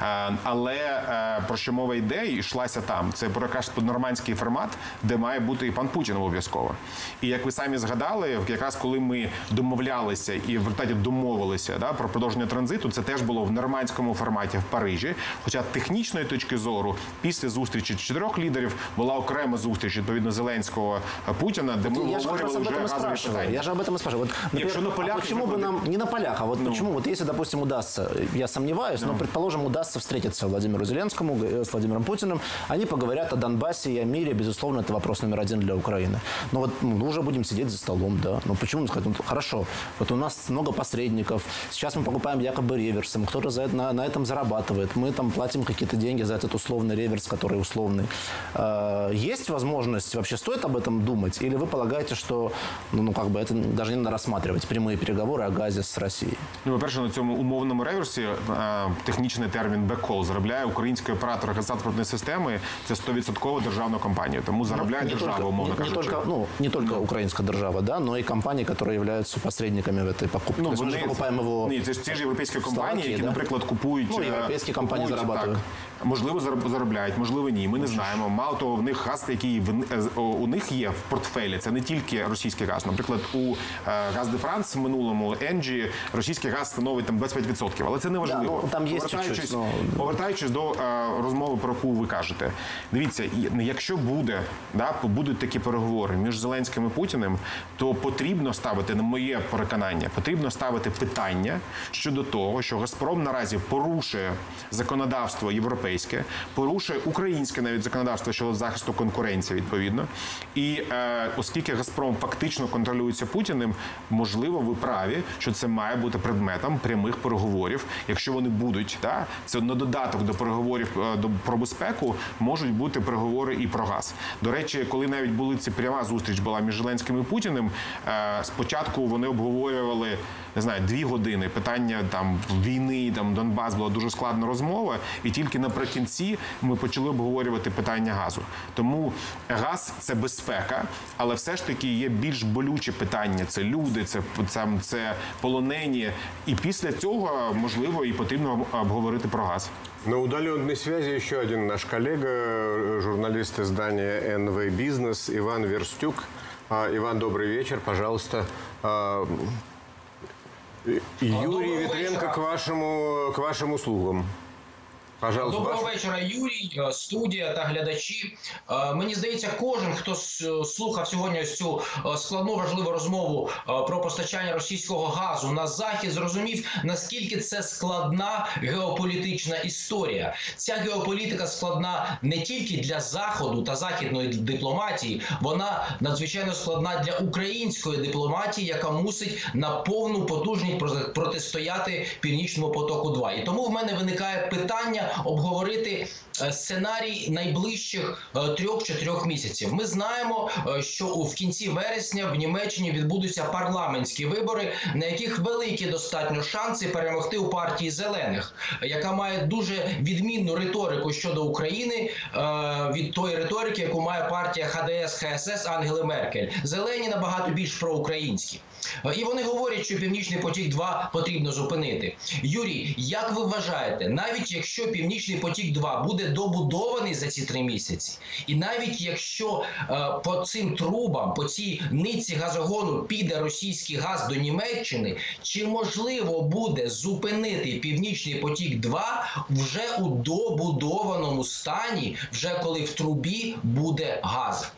Але про що мова йде, і йшлася там, це про якраз нормандський формат, де має бути і пан Путін обов'язково. І як ви самі згадали, якраз коли ми домовлялися і в результаті домовилися да, про продовження транзиту, це теж було в нормандському форматі в Парижі, хоча технічної точки зору після зустрічі чотирьох лідерів була окрема зустріч, відповідно, Зеленського Путіна, де мы говорили уже разные питания. Я же об этом и спрашиваю. Вот, например, на полях, а почему бы нам, не на полях, а вот ну. почему, вот если, допустим, удастся, я сомневаюсь, ну. но, предположим, удастся встретиться Владимиру Зеленскому с Владимиром Путиным, они поговорят о Донбассе и о мире, безусловно, это вопрос номер один для Украины. Но вот мы уже будем сидеть за столом, да, но почему, сказать, ну, хорошо, вот у нас много посредников, сейчас мы покупаем якобы реверсом, кто-то за это, на, на этом зарабатывает, мы там платим какие-то деньги за этот условный реверс, который условный. есть возможность, вообще стоит об этом думать? Или вы полагаете, что ну, ну, как бы это даже не надо рассматривать, прямые переговоры о газе з Росією? Ну, по-перше, на цьому умовному реверсі а, технічний термін «бекхол» заробляє український оператор газотранспортної системи. Це сто відсотків державна компанія. Тому заробляє ну, держава, только, умовно не, не кажучи. только, ну, не только украинская держава, да, но и компании, которые являются посредниками в этой покупке. Ну, То есть мы же покупаем его. Ні, це ж ті ж європейські компанії, Словакії, які, да? наприклад, купують... Ну, європейські компанії купують, зарабатують. Так, можливо, заробляють, можливо, ні. Ми не знаємо. Мало того, в них газ, який в, у них є в портфелі, це не тільки російський газ. Наприклад, у Газ де Франс в минулому Енджі російський газ становить там двадцять п'ять відсотків. Але це не важливо. Да, ну, там є повертаючись, чуть-чуть, но... повертаючись до uh, розмови, про яку ви кажете. Дивіться, якщо буде, да, будуть такі переговори між Зеленським і Путіним, то потрібно ставити, на моє переконання, потрібно ставити питання щодо того, що Газпром наразі порушує законодавство європейське, порушує українське навіть законодавство щодо захисту конкуренції, відповідно. І е, оскільки Газпром фактично контролюється Путіним, можливо, ви праві, що це має бути предметом прямих переговорів. Якщо вони будуть, да, це на додаток до переговорів е, до, про безпеку, можуть бути переговори і про газ. До речі, коли навіть були ці пряма зустріч була між Зеленським і Путіним, е, спочатку вони обговорювали, не знаю, дві години питання там війни, там Донбас, була дуже складна розмова, і тільки наприкінці ми почали обговорювати питання газу. Тому газ – це безпека, але все ж таки є більш болючі питання. Це люди, це, це, це полонені. І після цього, можливо, і потрібно обговорити про газ. На удаленной связи еще один наш коллега, журналист издания эн вэ «Бизнес» Иван Верстюк. Иван, добрый вечер, пожалуйста. Юрий Вітренко к вашему, к вашим услугам. Пожалуйста, Доброго ваш... вечора, Юрій, студія та глядачі. Мені здається, кожен, хто слухав сьогодні цю складну, важливу розмову про постачання російського газу на Захід, зрозумів, наскільки це складна геополітична історія. Ця геополітика складна не тільки для Заходу та західної дипломатії, вона надзвичайно складна для української дипломатії, яка мусить на повну потужність протистояти Північному потоку два. І тому в мене виникає питання обговорити сценарій найближчих трьох-чотирьох місяців. Ми знаємо, що в кінці вересня в Німеччині відбудуться парламентські вибори, на яких великі достатньо шанси перемогти у партії Зелених, яка має дуже відмінну риторику щодо України від тої риторики, яку має партія ха де ес ха ес ес Ангели Меркель. Зелені набагато більш проукраїнські. І вони говорять, що Північний потік-два потрібно зупинити. Юрій, як ви вважаєте, навіть якщо Північний потік-два буде добудований за ці три місяці, і навіть якщо е, по цим трубам, по цій нитці газогону піде російський газ до Німеччини, чи можливо буде зупинити Північний потік-два вже у добудованому стані, вже коли в трубі буде газ?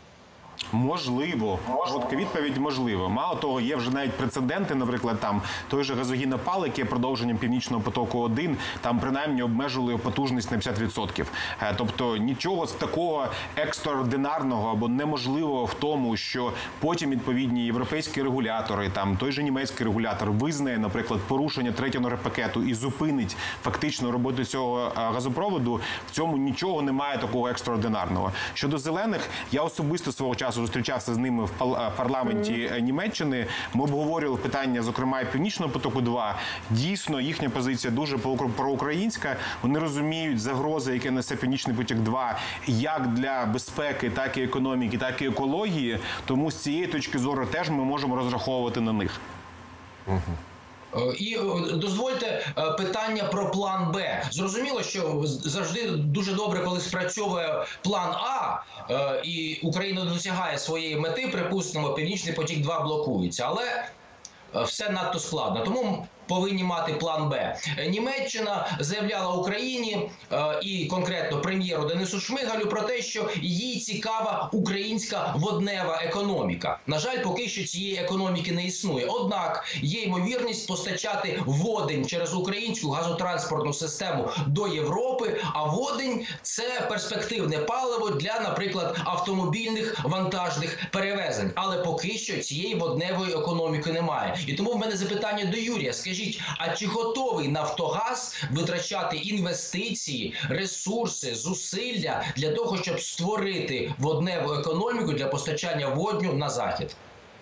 Можливо. Коротка відповідь – можливо. Мало того, є вже навіть прецеденти, наприклад, там той же газогінопал, який є продовженням Північного потоку один, там принаймні обмежили потужність на п'ятдесят відсотків. Тобто нічого такого екстраординарного або неможливого в тому, що потім відповідні європейські регулятори, там той же німецький регулятор визнає, наприклад, порушення третього енергопакету і зупинить фактично роботу цього газопроводу, в цьому нічого немає такого екстраординарного. Щодо зелених, я особисто свого часу зустрічався з ними в парламенті mm-hmm. Німеччини. Ми обговорювали питання, зокрема, і Північного потоку-два. Дійсно, їхня позиція дуже проукраїнська. Вони розуміють загрози, які несе Північний потік-два, як для безпеки, так і економіки, так і екології. Тому з цієї точки зору теж ми можемо розраховувати на них. Mm-hmm. І дозвольте питання про план Б. Зрозуміло, що завжди дуже добре, коли спрацьовує план А, і Україна досягає своєї мети, припустимо, Північний потік-два блокується. Але все надто складно. Тому повинні мати план Б. Німеччина заявляла Україні е, і конкретно прем'єру Денису Шмигалю про те, що їй цікава українська воднева економіка. На жаль, поки що цієї економіки не існує. Однак є ймовірність постачати водень через українську газотранспортну систему до Європи, а водень – це перспективне паливо для, наприклад, автомобільних вантажних перевезень. Але поки що цієї водневої економіки немає. І тому в мене запитання до Юрія. Скажіть, Скажіть, а чи готовий Нафтогаз витрачати інвестиції, ресурси, зусилля для того, щоб створити водневу економіку для постачання водню на Захід?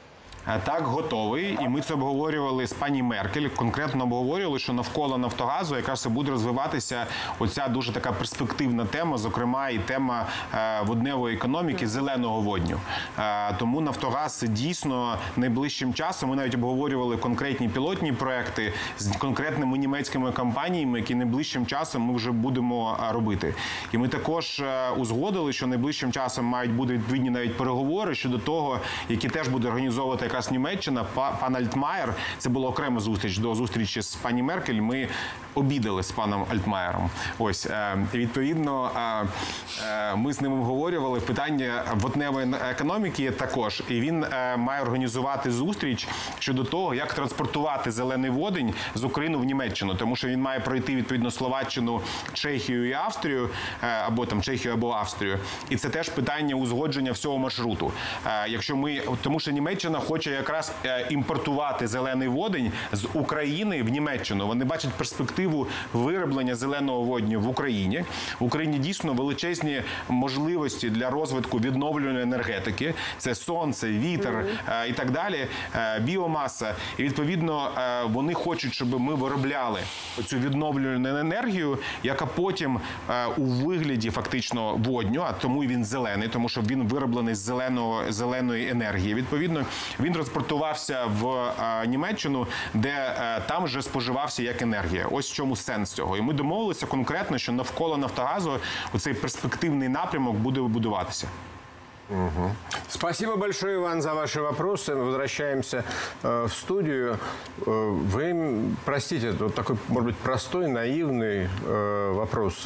Так, готовий. І ми це обговорювали з пані Меркель. Конкретно обговорювали, що навколо Нафтогазу якраз буде розвиватися оця дуже така перспективна тема, зокрема і тема водневої економіки, зеленого водню. Тому Нафтогаз дійсно найближчим часом, ми навіть обговорювали конкретні пілотні проекти з конкретними німецькими компаніями, які найближчим часом ми вже будемо робити. І ми також узгодили, що найближчим часом мають бути відповідні навіть переговори щодо того, які теж буде організовувати якраз Німеччина, пан Альтмаєр. Це була окрема зустріч до зустрічі з пані Меркель. Ми обідали з паном Альтмаєром. Ось, відповідно, ми з ним обговорювали питання водневої економіки також. І він має організувати зустріч щодо того, як транспортувати зелений водень з України в Німеччину. Тому що він має пройти, відповідно, Словаччину, Чехію і Австрію, або там Чехію, або Австрію. І це теж питання узгодження всього маршруту. Якщо ми, тому що Німеччина хоче якраз імпортувати зелений водень з України в Німеччину. Вони бачать перспективу вироблення зеленого водню в Україні. В Україні дійсно величезні можливості для розвитку відновлюваної енергетики. Це сонце, вітер mm-hmm. і так далі, біомаса. І, відповідно, вони хочуть, щоб ми виробляли цю відновлювану енергію, яка потім у вигляді фактично водню, а тому і він зелений, тому що він вироблений з зеленого, зеленої енергії. Відповідно, він транспортувався в Німеччину, де там вже споживався як енергія. Ось в чому сенс цього. І ми домовилися конкретно, що навколо Нафтогазу оцей перспективний напрямок буде будуватися. Угу. Спасибо большое, Иван, за ваши вопросы. Мы возвращаемся э, в студию. Э, вы, простите, вот такой, может быть, простой, наивный э, вопрос.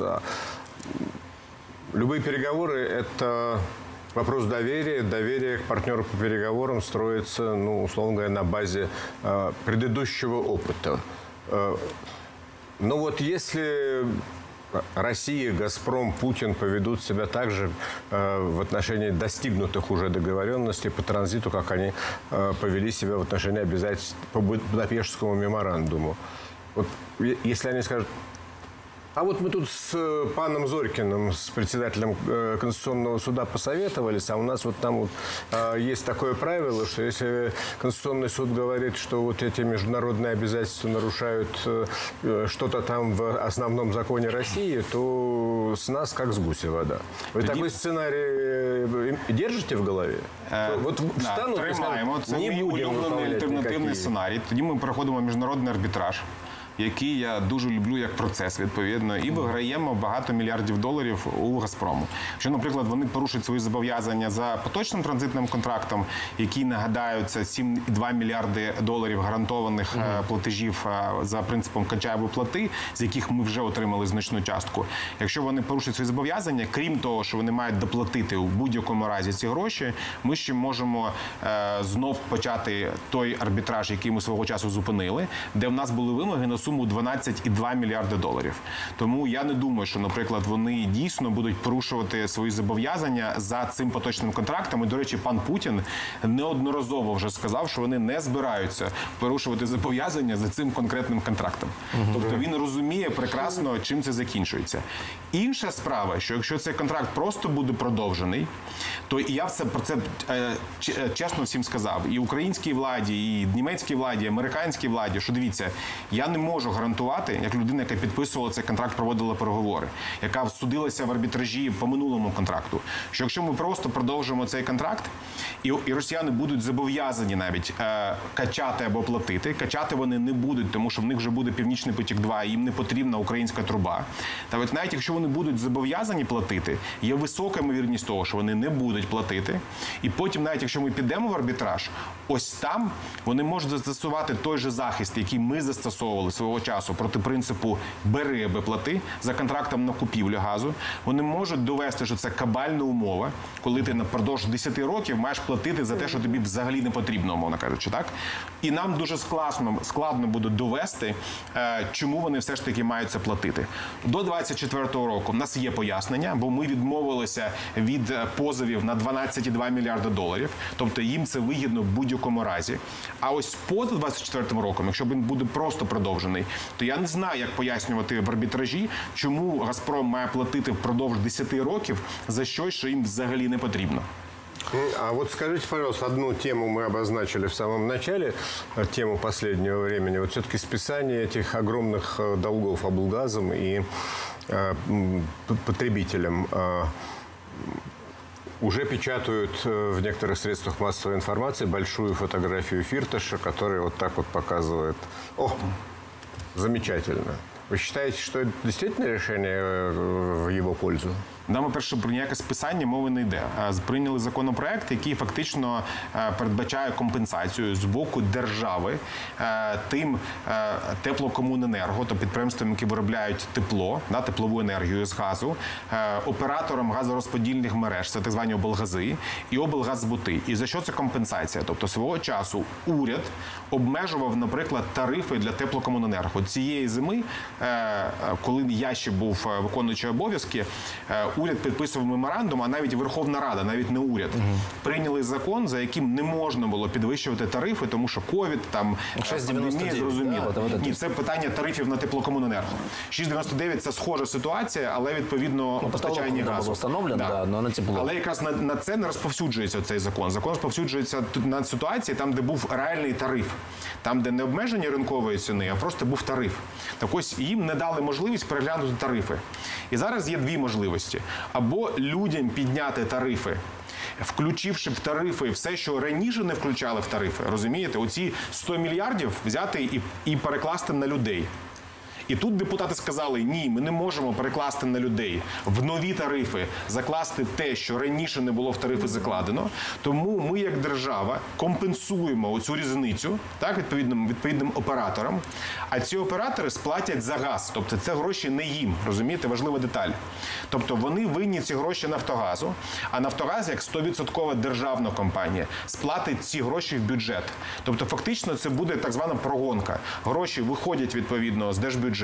Любые переговоры – это вопрос доверия. Доверие к партнеру по переговорам строится, ну, условно говоря, на базе э, предыдущего опыта. Э, но вот если Россия, «Газпром», Путин поведут себя так же э, в отношении достигнутых уже договоренностей по транзиту, как они э, повели себя в отношении обязательств по Будапештскому меморандуму. Вот если они скажут: а вот мы тут с паном Зорькиным, с председателем э, Конституционного суда посоветовались, а у нас вот там вот, э, есть такое правило, что если Конституционный суд говорит, что вот эти международные обязательства нарушают э, что-то там в основном законе России, то с нас как с гуся вода. Вы Тоді... такой сценарий держите в голові? Е, от встануть, да, тримаємо. Це мій улюблений альтернативний сценарій. Тоді ми переходимо в міжнародний арбітраж, який я дуже люблю як процес, відповідно, і виграємо багато мільярдів доларів у «Газпрому». Якщо, наприклад, вони порушать свої зобов'язання за поточним транзитним контрактом, який, нагадаю, це сім цілих два мільярди доларів гарантованих mm-hmm. платежів за принципом «качай або плати», з яких ми вже отримали значну частку. Якщо вони порушать свої зобов'язання, крім того, що вони мають доплатити у будь-якому разі ці гроші, ми ще можемо е, знов почати той арбітраж, який ми свого часу зупинили, де в нас були вимоги на суму дванадцять цілих два мільярди доларів. Тому я не думаю, що, наприклад, вони дійсно будуть порушувати свої зобов'язання за цим поточним контрактом. І, до речі, пан Путін неодноразово вже сказав, що вони не збираються порушувати зобов'язання за цим конкретним контрактом. Угу. Тобто він розуміє прекрасно, чим це закінчується. Інша справа, що якщо цей контракт просто буде продовжений, то і я все про це е, чесно всім сказав. І українській владі, і німецькій владі, і американській владі, що дивіться, я не можу гарантувати, як людина, яка підписувала цей контракт, проводила переговори, яка судилася в арбітражі по минулому контракту, що якщо ми просто продовжимо цей контракт, і, і росіяни будуть зобов'язані навіть е, качати або платити, качати вони не будуть, тому що в них вже буде Північний потік-два, і їм не потрібна українська труба. Та от навіть якщо вони будуть зобов'язані платити, є висока ймовірність того, що вони не будуть платити, і потім навіть якщо ми підемо в арбітраж, ось там вони можуть застосувати той же захист, який ми застосовували свого свого часу проти принципу «бери аби плати» за контрактом на купівлю газу. Вони можуть довести, що це кабальна умова, коли ти напродовж десяти років маєш платити за те, що тобі взагалі не потрібно, умовно кажучи, так? І нам дуже складно, складно буде довести, чому вони все ж таки мають це платити. До двадцять четвертого року в нас є пояснення, бо ми відмовилися від позовів на дванадцять цілих два мільярда доларів, тобто їм це вигідно в будь-якому разі. А ось поза двадцять четвертим роком, якщо він буде просто продовжений, то я не знаю, як пояснювати в арбітражі, чому «Газпром» має платити впродовж десяти років за щось, що їм взагалі не потрібно. А вот скажите, пожалуйста, одну тему мы обозначили в самом начале, тему последнего времени. Вот все-таки списание этих огромных долгов облгазам и э, потребителям. Э, уже печатают в некоторых средствах массовой информации большую фотографию Фирташа, который вот так вот показывает. О, замечательно. Вы считаете, что это действительно решение в его пользу? Нам, по-перше, про ніяке списання мови не йде. Прийняли законопроект, який фактично передбачає компенсацію з боку держави тим теплокомуненерго, тобто підприємствам, які виробляють тепло, да, теплову енергію з газу, операторам газорозподільних мереж, це так звані облгази, і облгазбути. І за що це компенсація? Тобто свого часу уряд обмежував, наприклад, тарифи для теплокомуненерго. Цієї зими, коли я ще був виконуючий обов'язки, уряд підписував меморандум, а навіть Верховна Рада, навіть не уряд, угу. прийняли закон, за яким не можна було підвищувати тарифи, тому що ковід, там, пандемія, зрозуміло. Да, Ні, це питання тарифів на теплокомуненерго. шість дев'яносто дев'ять – це схожа ситуація, але, відповідно, ну, постачання газу. Було встановлено, да. Да, но на тепло. Але якраз на, на це не розповсюджується цей закон. Закон розповсюджується на ситуації, там, де був реальний тариф. Там, де не обмеження ринкової ціни, а просто був тариф. Так ось їм не дали можливість переглянути тарифи. І зараз є дві можливості. Або людям підняти тарифи, включивши в тарифи все, що раніше не включали в тарифи. Розумієте? Оці сто мільярдів взяти і, і перекласти на людей. І тут депутати сказали, ні, ми не можемо перекласти на людей в нові тарифи, закласти те, що раніше не було в тарифи закладено. Тому ми, як держава, компенсуємо оцю різницю, так, відповідним, відповідним операторам, а ці оператори сплатять за газ. Тобто це гроші не їм, розумієте, важлива деталь. Тобто вони винні ці гроші Нафтогазу, а Нафтогаз, як сто відсотків державна компанія, сплатить ці гроші в бюджет. Тобто фактично це буде так звана прогонка. Гроші виходять, відповідно, з держбюджету.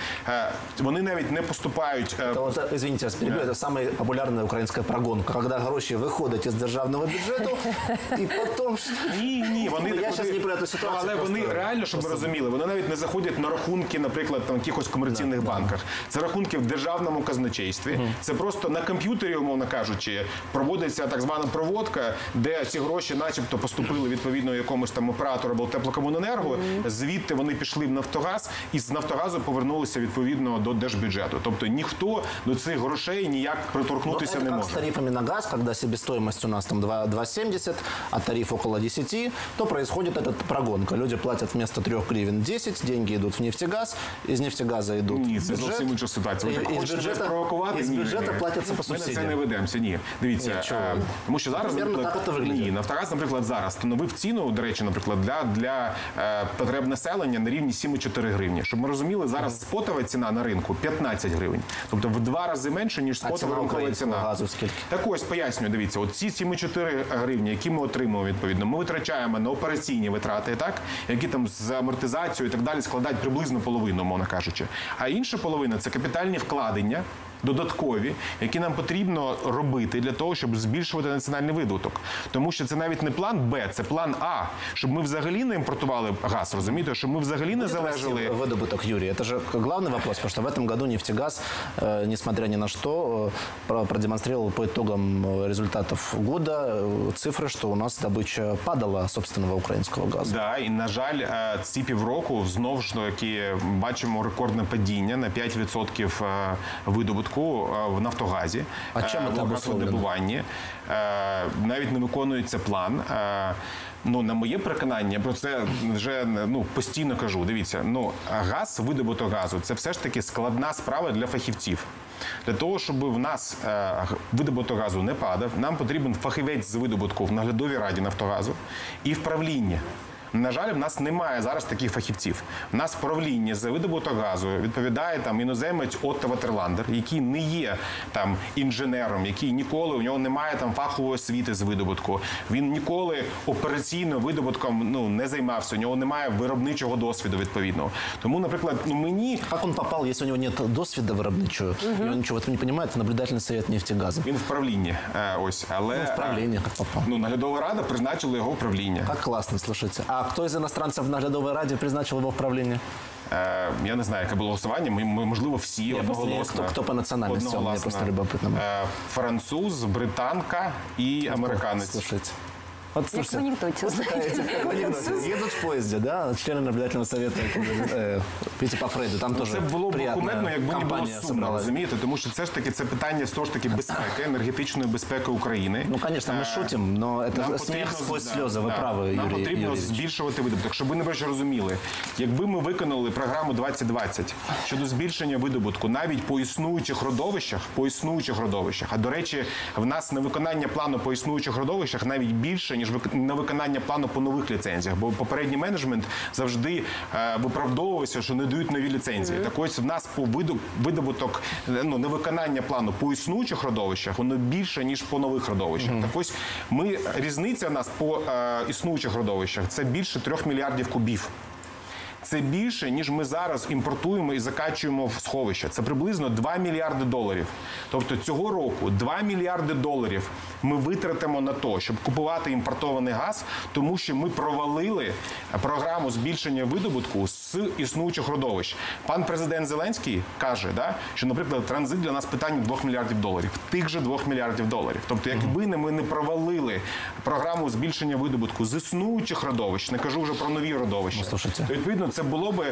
Вони навіть не поступають... Это вот, извините, я перебью, это самая популярная украинская прогонка, когда гроши выходят из державного бюджету и потом... Ні, ні, вони... Я зараз не про эту ситуацію. Але вони реально, щоб ви розуміли, вони навіть не заходять на рахунки, наприклад, в якихось комерційних да, банках. Да. Це рахунки в державному казначействі. Угу. Це просто на комп'ютері, умовно кажучи, проводиться так звана проводка, де ці гроші начебто поступили відповідно якомусь там оператору або теплокомуненерго, угу. звідти вони пішли в Нафтогаз і з Нафтогазу повернулися відповідно до держбюджету. Тобто ніхто до цих грошей ніяк приторкнутися не може. Как с тарифами на газ, когда себестоимость у нас там два семьдесят, а тариф около десяти, то происходит эта прогонка. Люди платят вместо трёх гривен десять, деньги идут в нефтегаз, из нефтегаза идут Ні, в це бюджет. зовсім інша ситуація. Ви І, так із хочете бюджета, спровокувати? із Ні, бюджету ні. платяться по Ми на субсидіям. це не ведемося, ні. Дивіться, Ні, е, тому що зараз, Примерно наприклад, так це виглядає. ні, Нафтогаз, наприклад, зараз встановив ціну, до речі, наприклад, для, для е, потреб населення на рівні сім цілих чотири гривні. Щоб ми розуміли, зараз спотова ціна на ринку п'ятнадцять гривень. Тобто в два рази менше, ніж спотова ринкова ціна. Газу скільки? Так ось, пояснюю, дивіться, от ці сім цілих чотири гривні, які ми отримуємо, відповідно, ми витрачаємо на операційні витрати, так, які там з амортизацією і так далі складають приблизно половину, мовно кажучи. А інша половина – це капітальні вкладення, додаткові, які нам потрібно робити для того, щоб збільшувати національний видобуток. Тому що це навіть не план Б, це план А, щоб ми взагалі не імпортували газ, розумієте, щоб ми взагалі не залежали... Выдобыток, Юрий, это же главный вопрос, потому что в этом году нефтегаз, э, несмотря ни на что, э, продемонстрировал по итогам результатов года э, цифры, что у нас добыча падала собственного украинского газу. Да, і, на жаль, е, ці півроку знову ж таки бачимо рекордне падіння на п'ять відсотків е, видобутку в Нафтогазі, а чим в газодобуванні. Навіть не виконується план. Ну, на моє переконання, про це вже ну, постійно кажу. Дивіться, ну, газ, видобуток газу – це все ж таки складна справа для фахівців. Для того, щоб в нас е, видобуток газу не падав, нам потрібен фахівець з видобутку в наглядовій раді Нафтогазу і в правлінні. На жаль, в нас немає зараз таких фахівців. У нас в правлінні за видобуток газу відповідає там іноземець Отто Ватерландер, який не є там інженером, який ніколи, у нього немає там фахової освіти з видобутку. Він ніколи операційно видобутком ну, не займався, у нього немає виробничого досвіду відповідного. Тому, наприклад, ну мені... Как он попал, если у него нет досвіда виробничого, угу. и он ничего в этом не понимает, в наблюдательный совет нефтегаза? Він в правлінні, ось, але... Ну, в правлінні, як попав. Ну, наглядова рада призначила його в правління. Как классно, слушайте. А кто из иностранцев в наглядовой раде призначил его в правління? Е, я не знаю, яке було голосування, ми, ми, можливо, всі я одноголосно. Хто, хто по національності, мені просто любопитно. Е, француз, британка і американець. Слушайте. Вот, слушайте, в анекдоте, знаете. Едут в поезде, да, члены наблюдательного совета, э, видите, по Фрейду, там тоже це було б кумедно, якби не було сумно, розумієте? Тому що це ж таки це питання, все ж таки, безпеки, енергетичної безпеки України. Ну, звісно, ми шутимо, але це сміх сквозь сльози, ви праві, Юрій. Нам потрібно збільшувати видобуток. Щоб ви, наприклад, розуміли, якби ми виконали програму двадцять двадцять щодо збільшення видобутку навіть по існуючих родовищах, по існуючих родовищах, а, до речі, в нас на виконання плану по існуючих родовищах навіть більше, ніж на виконання плану по нових ліцензіях, бо попередній менеджмент завжди е, виправдовувався, що не дають нові ліцензії. Mm-hmm. Так ось в нас по виду, видобуток, ну, невиконання плану по існуючих родовищах, воно більше, ніж по нових родовищах. Mm-hmm. Так ось ми, різниця в нас по е, існуючих родовищах, це більше трьох мільярдів кубів. Це більше, ніж ми зараз імпортуємо і закачуємо в сховища. Це приблизно два мільярди доларів. Тобто цього року два мільярди доларів ми витратимо на те, щоб купувати імпортований газ, тому що ми провалили програму збільшення видобутку з існуючих родовищ. Пан президент Зеленський каже, да, що, наприклад, транзит для нас питання двох мільярдів доларів. Тих же двох мільярдів доларів. Тобто, якби ми не провалили програму збільшення видобутку з існуючих родовищ, не кажу вже про нові родовища, ну, то, відповідно, це було би...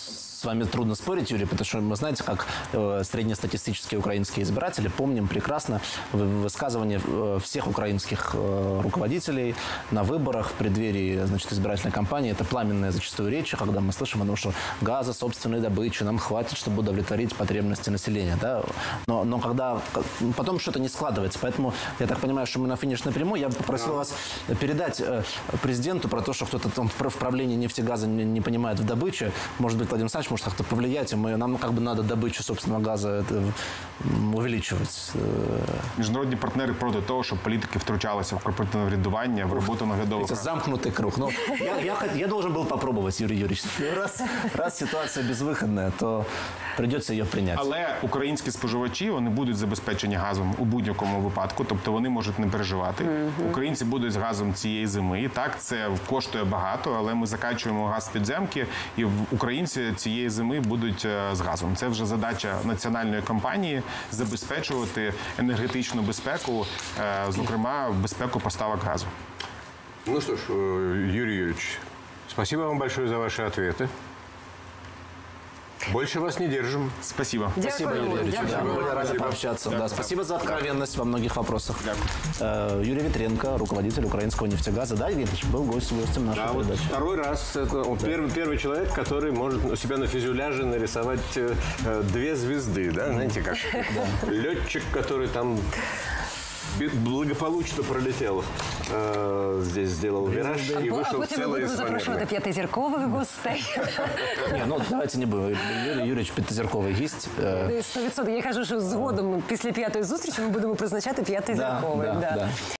С вами трудно спорить, Юрий, потому что мы, знаете, как э, среднестатистические украинские избиратели, помним прекрасно высказывания э, всех украинских э, руководителей на выборах в преддверии, значит, избирательной кампании. Это пламенные зачастую речи, когда мы слышим о том, что газа, собственной добычи нам хватит, чтобы удовлетворить потребности населения. Да? Но, но когда потом что-то не складывается. Поэтому я так понимаю, что мы на финишной прямой. Я бы попросил вас передать э, президенту про то, что кто-то там в правлении нефтегаза не, не понимает в добыче. Может быть, Владимир Александрович может как-то повлиять, и мы, нам как бы надо добычу собственного газа это, увеличивать. Міжнародні партнери проти того, щоб політики втручалися в корпоративне врядування, в роботу наглядових. Это замкнутый круг. Но я, я, я должен был попробовать, Юрий Юрьевич. Раз, раз ситуация безвыходная, то придется ее принять. Але українські споживачі, вони будуть забезпечені газом у будь-якому випадку, тобто вони можуть не переживати. Mm-hmm. Українці будуть з газом цієї зими. Так, це коштує багато, але ми закачуємо газ з підземки, і українці цієї зими будуть з газом. Це вже задача національної компанії – забезпечувати енергетичну безпеку, зокрема, безпеку поставок газу. Ну что ж, Юрий Юрьевич, спасибо вам большое за ваши ответы. Больше вас не держим. Спасибо. Спасибо, Юрий Юрьевич. Дякую. Да, были рады пообщаться. Да, спасибо за откровенность во многих вопросах. Э, Юрий Витренко, руководитель украинского нефтегаза. Да, Юрий Ильич, был гость, гостем нашей да, передачи. Вот второй раз. Это он, да. первый, первый человек, который может у себя на фюзеляже нарисовать э, две звезды. Да? Знаете как? Да. Летчик, который там... благополучно пролетел, э, здесь сделал вираж а, и вышел а целый из фанеры. запрошувати п'ятизіркових гостей. Ні, ну давайте не будемо. Юрій Юрійович п'ятизірковий гість. сто відсотків. Я кажу, що згодом після п'ятої зустрічі ми будемо призначати п'ятизірковий. Да, да, да. да.